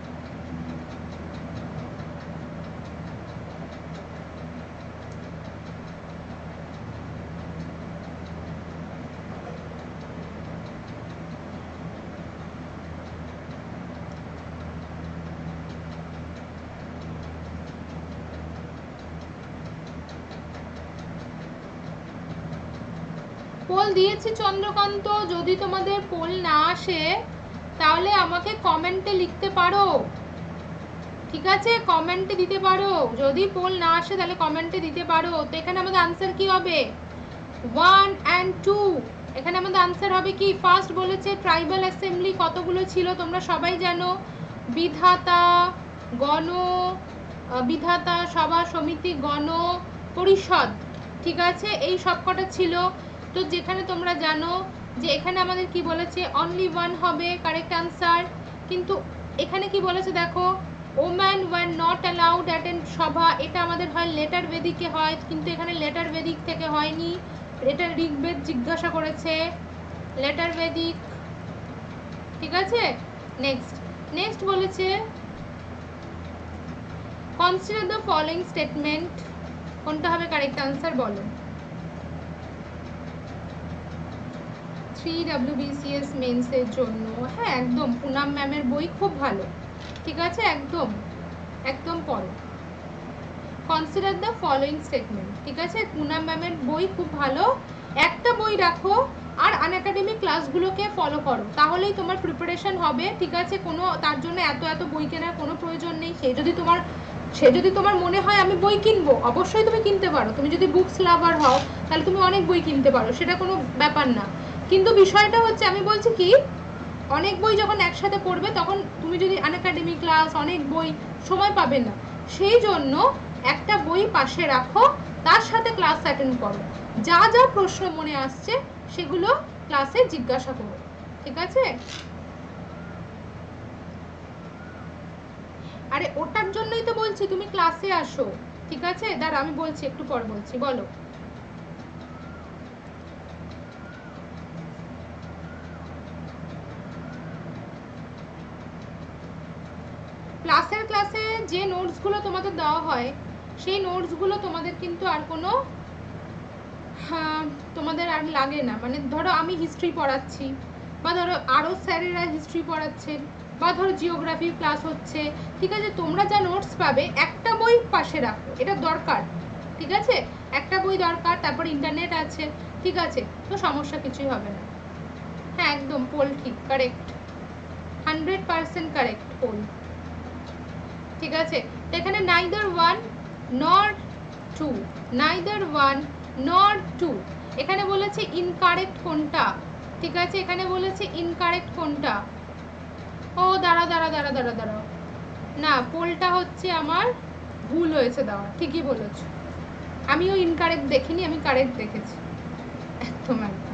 পোল দিয়েছি চন্দ্রকান্ত, যদি তোমাদের পোল না আসে তাহলে আমাকে কমেন্টে লিখতে পারো, ঠিক আছে? কমেন্টে দিতে পারো, যদি পোল না আসে তাহলে কমেন্টে দিতে পারো। তো এখানে আমাদের আনসার কি হবে? 1 and 2। এখানে আমাদের আনসার হবে কি? ফার্স্ট বলেছে ট্রাইবাল অ্যাসেম্বলি কতগুলো ছিল তোমরা সবাই জানো, বিধাতা, গণ বিধাতা, সভা, সমিতি, গণ পরিষদ, ঠিক আছে? এই সবকটা ছিল। তো যেখানে তোমরা জানো যে এখানে আমাদের কি বলেছে, অনলি ওয়ান হবে কারেক্ট আনসার। কিন্তু এখানে কি বলেছে দেখো, woman were not allowed attend sabha, এটা আমাদের হয় লেটার বেদিকে হয়, কিন্তু এখানে লেটার বেদিক থেকে হয়নি, এটা ঋগ্বেদ জিজ্ঞাসা করেছে, লেটার বেদিক, ঠিক আছে? নেক্সট বলেছে কনসিডার দ্য ফলোইং স্টেটমেন্ট, কোনটা হবে কারেক্ট আনসার বলো? 3 WBCS মেন্সের জন্য, হ্যাঁ একদম পুনাম ম্যামের বই খুব ভালো, ঠিক আছে? একদম একদম পড়ো, কনসিডার দ্য ফলোইং স্টেটমেন্ট, ঠিক আছে? পুনাম ম্যামের বই খুব ভালো, একটা বই রাখো আর আনএকাডেমিক ক্লাসগুলোকে ফলো করো, তাহলেই তোমার প্রিপারেশন হবে, ঠিক আছে? কোনো তার জন্য এত বই কেনার কোনো প্রয়োজন নেই। সে যদি তোমার মনে হয় আমি বই কিনবো, অবশ্যই তুমি কিনতে পারো। তুমি যদি বুকস লাভার হও তাহলে তুমি অনেক বই কিনতে পারো, সেটা কোনো ব্যাপার না। কিন্তু বিষয়টা হচ্ছে, আমি বলছি কি, অনেক বই যখন একসাথে পড়বে তখন তুমি যদি আনএকাডেমিক ক্লাস, অনেক বই, সময় পাবে না। সেই জন্য একটা বই পাশে রাখো, তার সাথে ক্লাস অ্যাটেন্ড করো, যা যা প্রশ্ন মনে আসছে সেগুলো ক্লাসে জিজ্ঞাসা করো, ঠিক আছে? আরে ওটার জন্যই তো বলছি তুমি ক্লাসে আসো, ঠিক আছে? দাঁড়া আমি বলছি, একটু পর বলছি, বলো। ক্লাসে যে নোটসগুলো তোমাদের দেওয়া হয় সেই নোটসগুলো তোমাদের কিন্তু আর কোনো তোমাদের আর লাগে না। মানে ধরো আমি হিস্ট্রি পড়াচ্ছি, বা ধরো আরও স্যারেরা হিস্ট্রি পড়াচ্ছেন, বা ধরো জিওগ্রাফি ক্লাস হচ্ছে, ঠিক আছে? তোমরা যা নোটস পাবে একটা বই পাশে রাখো, এটা দরকার, ঠিক আছে? একটা বই দরকার, তারপর ইন্টারনেট আছে, ঠিক আছে? তো সমস্যা কিছুই হবে না। হ্যাঁ একদম পোল ঠিক, কারেক্ট, 100% কারেক্ট পোল, ঠিক আছে? তো এখানে নাইদার 1 নর 2, নাইদার 1 নর 2, এখানে বলেছে ইনকারেক্ট কোনটা, ঠিক আছে? এখানে বলেছে ইনকারেক্ট কোনটা। ও দাঁড়াও, না পোলটা হচ্ছে আমার ভুল হয়েছে দেওয়া, ঠিকই বলেছো, আমিও ইনকারেক্ট দেখিনি, আমি কারেক্ট দেখেছি, একদম একদম।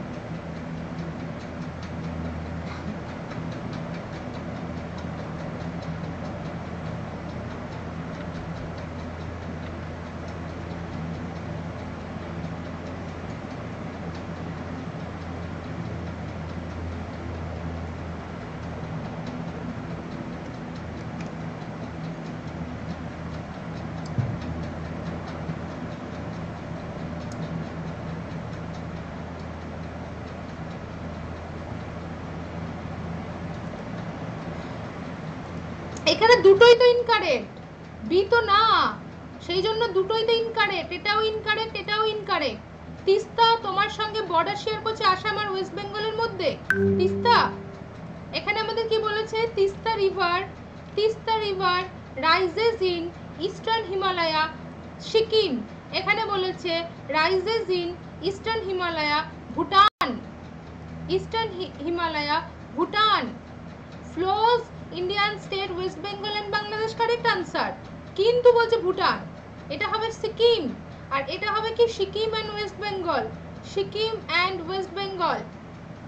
এখানে দুটোই তো ইনকারেক্ট, বি তো না, সেই জন্য দুটোই তো ইনকারেক্ট, এটাও ইনকারেক্ট এটাও ইনকারেক্ট। তিস্তা তোমার সঙ্গে বর্ডার শেয়ার করছে আসাম আর ওয়েস্ট বেঙ্গলের মধ্যে, তিস্তা, এখানে আমাদের কি বলেছে, Teesta river rises in eastern Himalaya Sikkim, এখানে বলেছে rises in eastern Himalaya Bhutan, eastern Himalaya Bhutan, flows Indian state West Bengal and Bangladesh, correct answer. কিন্তু বলছে ভুটান, এটা হবে সিকিম, আর এটা হবে কি Sikkim and West Bengal, Sikkim and West Bengal,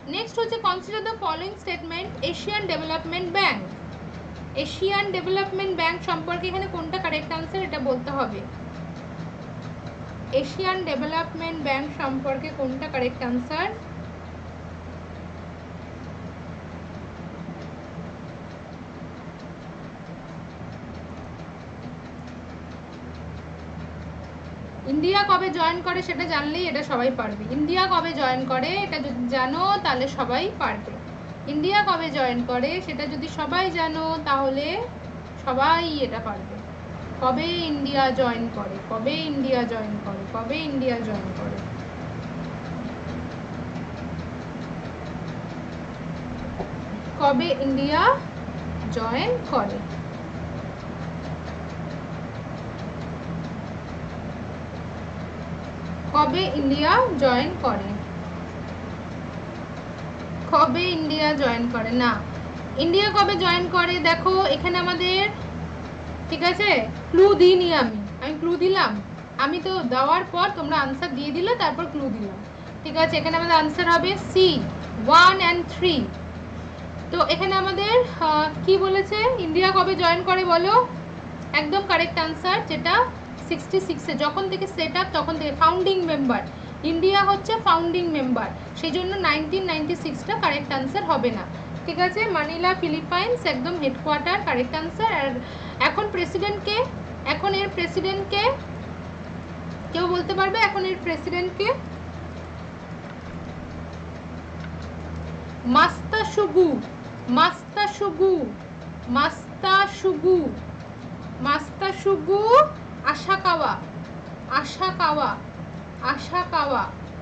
next হচ্ছে consider the following statement. Asian Development Bank, Asian Development Bank সম্পর্কে এখানে কোনটা কারেক্ট আনসার এটা বলতে হবে। এশিয়ান ডেভেলপমেন্ট ব্যাংক সম্পর্কে কোনটা কারেক্ট আনসার? ইন্ডিয়া কবে জয়েন করে সেটা জানলেই এটা সবাই পারবে। ইন্ডিয়া কবে জয়েন করে এটা যদি জানো তাহলে সবাই পারবে। ইন্ডিয়া কবে জয়েন করে সেটা যদি সবাই জানো তাহলে সবাই এটা পারবে। কবে ইন্ডিয়া জয়েন করে, কবে ইন্ডিয়া জয়েন করে, কবে ইন্ডিয়া জয়েন করে? কবে ইন্ডিয়া জয়েন করে? কবে ইন্ডিয়া জয়েন করে? কবে ইন্ডিয়া জয়েন করে? না, ইন্ডিয়া কবে জয়েন করে দেখো এখানে আমাদের, ঠিক আছে, ক্লু দিইনি আমি ক্লু দিলাম, আমি তো দেওয়ার পর তোমরা আনসার দিয়ে দিলে তারপর ক্লু দিলাম, ঠিক আছে। এখানে আমাদের আনসার হবে সি 1 and 3। তো এখানে আমাদের কি বলেছে, ইন্ডিয়া কবে জয়েন করে বলো? একদম কারেক্ট আনসার, যেটা 66-এ যখন থেকে সেট আপ তখন থেকে ফাউন্ডিং মেম্বার। ইন্ডিয়া হচ্ছে ফাউন্ডিং মেম্বার, সেই জন্য 1996টা কারেক্ট আনসার হবে না, ঠিক আছে। মানিলা ফিলিপাইন্স একদম হেডকোয়ার্টার, কারেক্ট আনসার। আর এখন প্রেসিডেন্টকে, এখন এর প্রেসিডেন্টকে কেউ বলতে পারবে? এখন এর প্রেসিডেন্টকে? মাস্তাশুগু, মাস্তাশুগু, মাস্তাশুগু, মাস্তাশুগু আশাকাওয়া, আশাকাওয়া, আশাকাওয়া,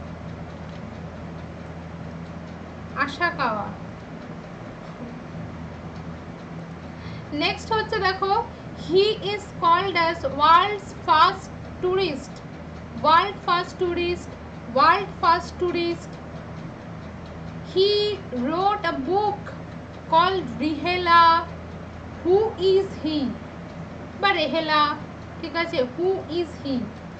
আশাকাওয়া। নেক্সট হচ্ছে দেখো, he is called as world's first tourist, world first tourist, world first tourist. He wrote a book called Rihla. Who is he বা রেহেলা, ঠিক আছে, হু ইজ হি?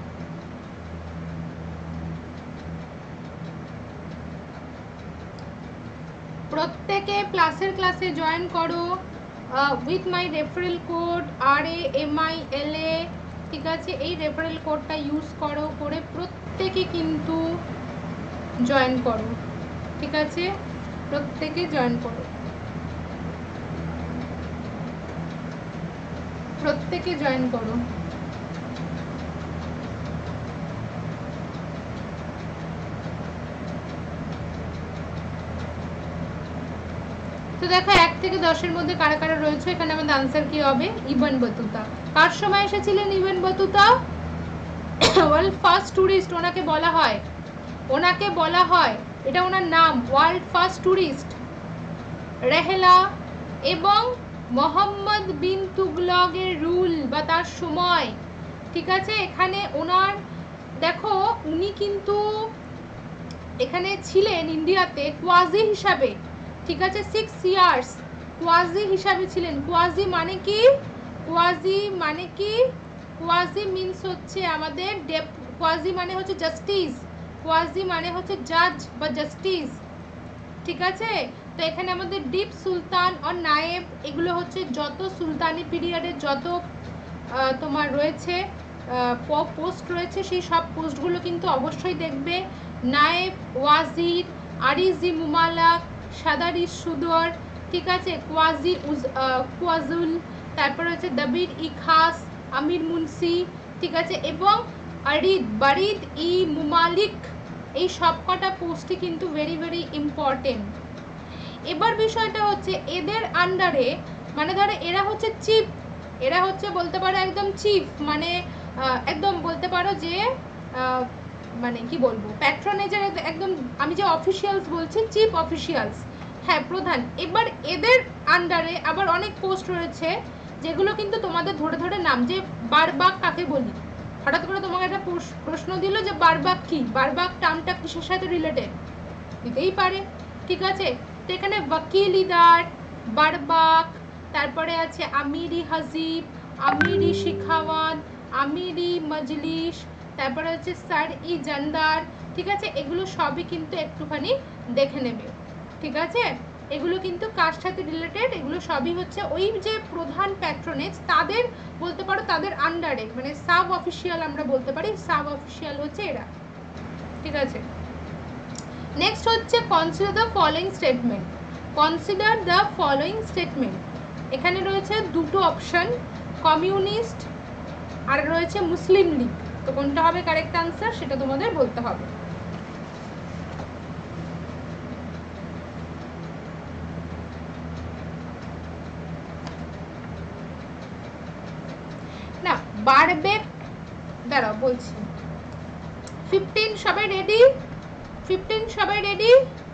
প্রত্যেকে প্লাসের ক্লাসে জয়েন করো with my referral code RAMILA, ঠিক আছে। এই রেফারেল কোডটা ইউজ করো, করে প্রত্যেকে কিন্তু জয়েন করো, ঠিক আছে, প্রত্যেকে জয়েন করো, প্রত্যেকে জয়েন করো। তো দেখো 1 থেকে 10-এর মধ্যে কারা কারা রয়েছে, এখানে আমাদের আনসার কি হবে? Ibn Battuta. কার সময় এসেছিলেন Ibn Battuta? World first tourist ওনাকে বলা হয়, ওনাকে বলা হয়, এটা ওনার নাম, ওয়ার্ল্ড ফার্স্ট টুরিস্ট। রেহেলা এবং মোহাম্মদ বিন তুগলকের রুল বা তার সময়, ঠিক আছে। এখানে ওনার দেখো উনি কিন্তু এখানে ছিলেন ইন্ডিয়াতে কোয়াজি হিসাবে, ঠিক আছে, 6 ইয়ার্স কোয়াজি হিসাবে ছিলেন। কোয়াজি মানে কি? কোয়াজি মানে কি? কোয়াজি মিন্স হচ্ছে আমাদের কোয়াজি মানে হচ্ছে জাস্টিস, কোয়াজি মানে হচ্ছে জাজ বা জাস্টিস, ঠিক আছে। তো এখানে আমাদের ডিপ সুলতান আর নায়েব, এগুলো হচ্ছে যত সুলতানি পিরিয়ডের যত তোমার রয়েছে পোস্ট রয়েছে, সেই সব পোস্টগুলো কিন্তু অবশ্যই দেখবে। নায়েব, ওয়াজির, আরিজি মুমালাক, সাদারি সুদর, ঠিক আছে, কোয়াজি কোয়াজুল, তারপর হচ্ছে দাবির ই খাস, আমির মুন্সি, ঠিক আছে, এবং আরিদ বারিদ ই মুমালিক, এই সবকটা পোস্টই কিন্তু ভেরি ভেরি ইম্পর্টেন্ট। এবার বিষয়টা হচ্ছে এদের আন্ডারে, মানে ধরো এরা হচ্ছে চিফ, এরা হচ্ছে বলতে পারো একদম চিফ, মানে একদম বলতে পারো যে মানে কি বলবো, প্যাট্রোনেজের একদম, আমি যে অফিসিয়ালস বলছি, চিফ অফিসিয়ালস, হ্যাঁ, প্রধান। এবার এদের আন্ডারে আবার অনেক পোস্ট রয়েছে যেগুলো কিন্তু তোমাদের ধরে ধরে নাম, যে বারবাগ কাকে বলি, হঠাৎ করে তোমাকে একটা প্রশ্ন দিল যে বারবাগ কি, বারবাগ টার্মটা কিসের সাথে রিলেটেড, দিতেই পারে, ঠিক আছে। তো এখানে ওয়াকিল ইদার, বারবাগ, তারপরে আছে আমিরি হাজিব, আমিরি শিখাওয়াত, আমিরি মজলিস, তারপরে হচ্ছে স্যার ই জান্দার, ঠিক আছে। এগুলো সবই কিন্তু একটুখানি দেখে নেবে, ঠিক আছে, এগুলো কিন্তু কার সাথে রিলেটেড, এগুলো সবই হচ্ছে ওই যে প্রধান প্যাট্রনেজ তাদের বলতে পারো, তাদের আন্ডারে, মানে সাব অফিসিয়াল আমরা বলতে পারি, সাব অফিসিয়াল হচ্ছে এরা। ঠিক আছে, নেক্সট হচ্ছে consider the following statement. Consider the following statement, এখানে রয়েছে দুটো অপশন, কমিউনিস্ট আর রয়েছে মুসলিম লীগ। তো কোনটা হবে কারেক্ট আনসার সেটা তোমাদের বলতে হবে। না বারবেক, দাঁড়াও বলছি। 15 সবাই রেডি? 15 সবাই রেডি?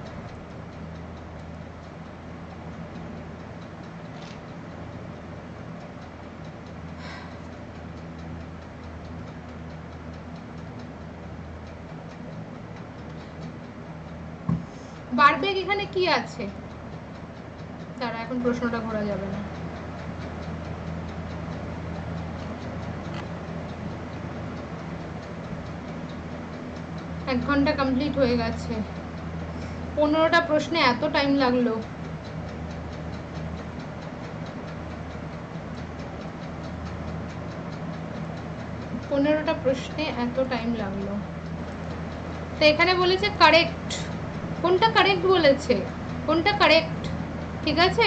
বারবেক এখানে কি আছে? তারা এখন প্রশ্নটা ঘোরা যাবে না। এক ঘন্টা কমপ্লিট হয়ে গেছে, 15টা প্রশ্নে এত টাইম লাগলো। পনেরোটা প্রশ্নে এত টাইম লাগলো। তো এখানে বলেছে কারেক্ট, কোনটা কারেক্ট বলেছে, কোনটা কারেক্ট? ঠিক আছে,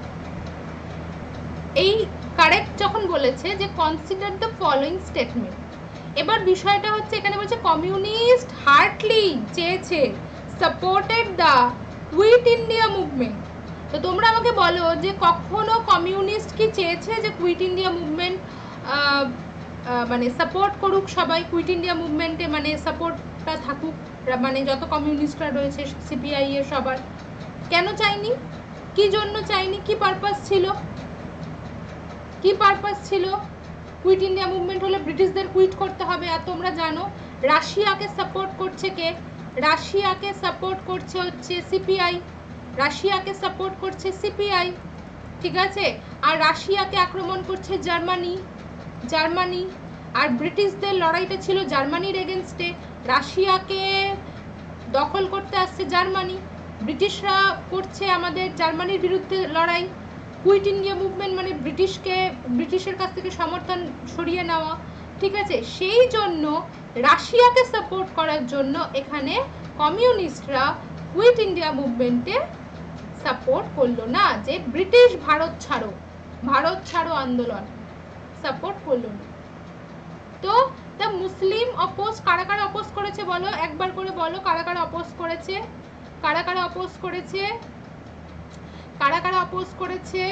এই কারেক্ট যখন বলেছে যে কনসিডার দ্য ফলোয়িং স্টেটমেন্ট, এবার বিষয়টা হচ্ছে এখানে বলছে কমিউনিস্ট হার্টলি চেয়েছে, supported the Quit India movement. তো তোমরা আমাকে বলো যে কখনো কমিউনিস্ট কি চেয়েছে যে কুইট ইন্ডিয়া মুভমেন্ট মানে সাপোর্ট করুক সবাই, কুইট ইন্ডিয়া মুভমেন্টে মানে সাপোর্টটা থাকুক, মানে যত কমিউনিস্টরা রয়েছে সিপিআই এর সবার? কেন চাইনি? কি জন্য চাইনি? কি পারপাস ছিল? কি পারপাস ছিল? কুইট ইন্ডিয়া মুভমেন্ট হলে ব্রিটিশদের কুইট করতে হবে, আর তোমরা জানো রাশিয়াকে সাপোর্ট করছে কে? রাশিয়াকে সাপোর্ট করছে হচ্ছে সিপিআই, রাশিয়াকে সাপোর্ট করছে সিপিআই। ঠিক আছে, আর রাশিয়াকে আক্রমণ করছে জার্মানি, জার্মানি। আর ব্রিটিশদের লড়াইটা ছিল জার্মানির এগেনস্টে, রাশিয়াকে দখল করতে আসছে জার্মানি, ব্রিটিশরা করছে আমাদের জার্মানির বিরুদ্ধে লড়াই। কুইট ইন্ডিয়া মুভমেন্ট মানে ব্রিটিশের কাছ থেকে সমর্থন সরিয়ে নেওয়া। ঠিক আছে, সেই জন্য রাশিয়াকে সাপোর্ট করার জন্য এখানে কমিউনিস্টরা কুইট ইন্ডিয়া মুভমেন্টে সাপোর্ট করলো না, যে ব্রিটিশ ভারত ছাড়ো আন্দোলন সাপোর্ট করলো না। তো দ্য মুসলিম অপোজ, কারা কারা অপোজ করেছে বলো, একবার করে বলো কারা কারা অপোজ করেছে, কারা কারা অপোজ করেছে, কারা কারা অপোজ করেছে?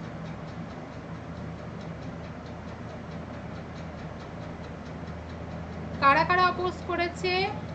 কারা কারা অপোজ করেছে?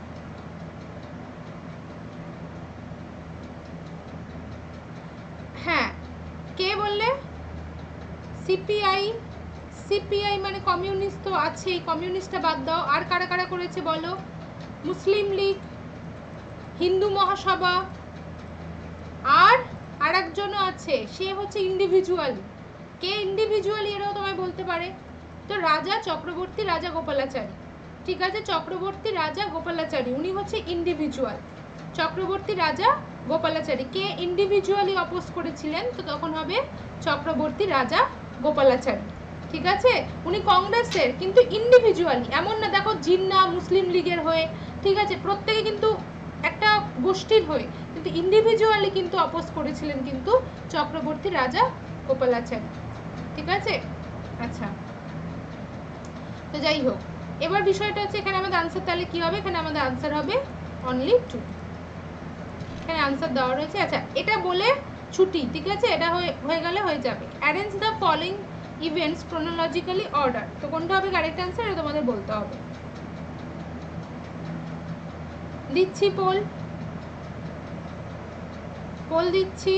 হ্যাঁ, কে বললে? সিপিআই, সিপিআই মানে কমিউনিস্ট তো আছেই, কমিউনিস্টটা বাদ দাও, আর কারা কারা করেছে বলো? মুসলিম লীগ, হিন্দু মহাসভা, আর আরেকজনও আছে, সে হচ্ছে ইন্ডিভিজুয়ালি। কে ইন্ডিভিজুয়ালি এরাও তোমায় বলতে পারে। তো রাজা চক্রবর্তী রাজা গোপালাচারী, ঠিক আছে, চক্রবর্তী রাজা গোপালাচারী উনি হচ্ছে ইন্ডিভিজুয়াল, চক্রবর্তী রাজা গোপালাচারী। কে ইন্ডিভিজুয়ালি অপোজ করেছিলেন? তো তখন হবে চক্রবর্তী রাজা গোপালাচারী। ঠিক আছে, উনি কংগ্রেসের কিন্তু ইন্ডিভিজুয়ালি, এমন না দেখো জিন্না মুসলিম লীগের হয়ে, ঠিক আছে, প্রত্যেকে কিন্তু একটা গোষ্ঠীর হয়ে, কিন্তু ইন্ডিভিজুয়ালি কিন্তু অপোজ করেছিলেন কিন্তু চক্রবর্তী রাজা গোপালাচারী। ঠিক আছে, আচ্ছা, তো যাই হোক, এবার বিষয়টা হচ্ছে এখানে আমাদের আনসার তাহলে কি হবে? এখানে আমাদের আনসার হবে অনলি 2, এখানে আনসার দেওয়া রয়েছে। আচ্ছা, এটা বলে ছুটি, ঠিক আছে, এটা হয়ে গেলে হয়ে যাবে। Arrange the following events chronologically order, তো কোনটা হবে কারেক্ট আনসার এটা তোমাদের বলতে হবে। দিচ্ছি পোল দিচ্ছি।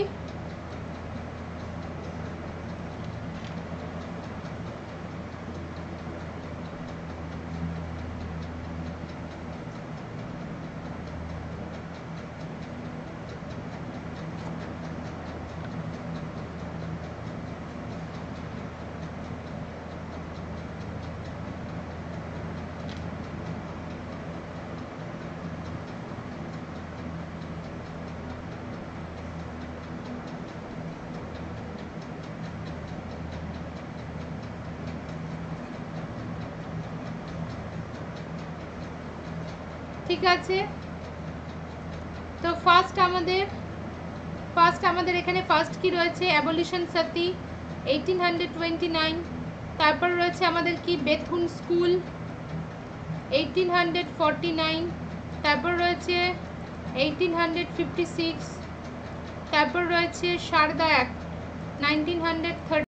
ঠিক আছে। তো ফার্স্ট আমাদের এখানে ফার্স্ট কি রয়েছে, অ্যাবলিশন সতী 1829। তারপর রয়েছে আমাদের কি বেথুন স্কুল 1849। তারপর রয়েছে 1856। তারপর রয়েছে সারদা অ্যাক্ট 1930।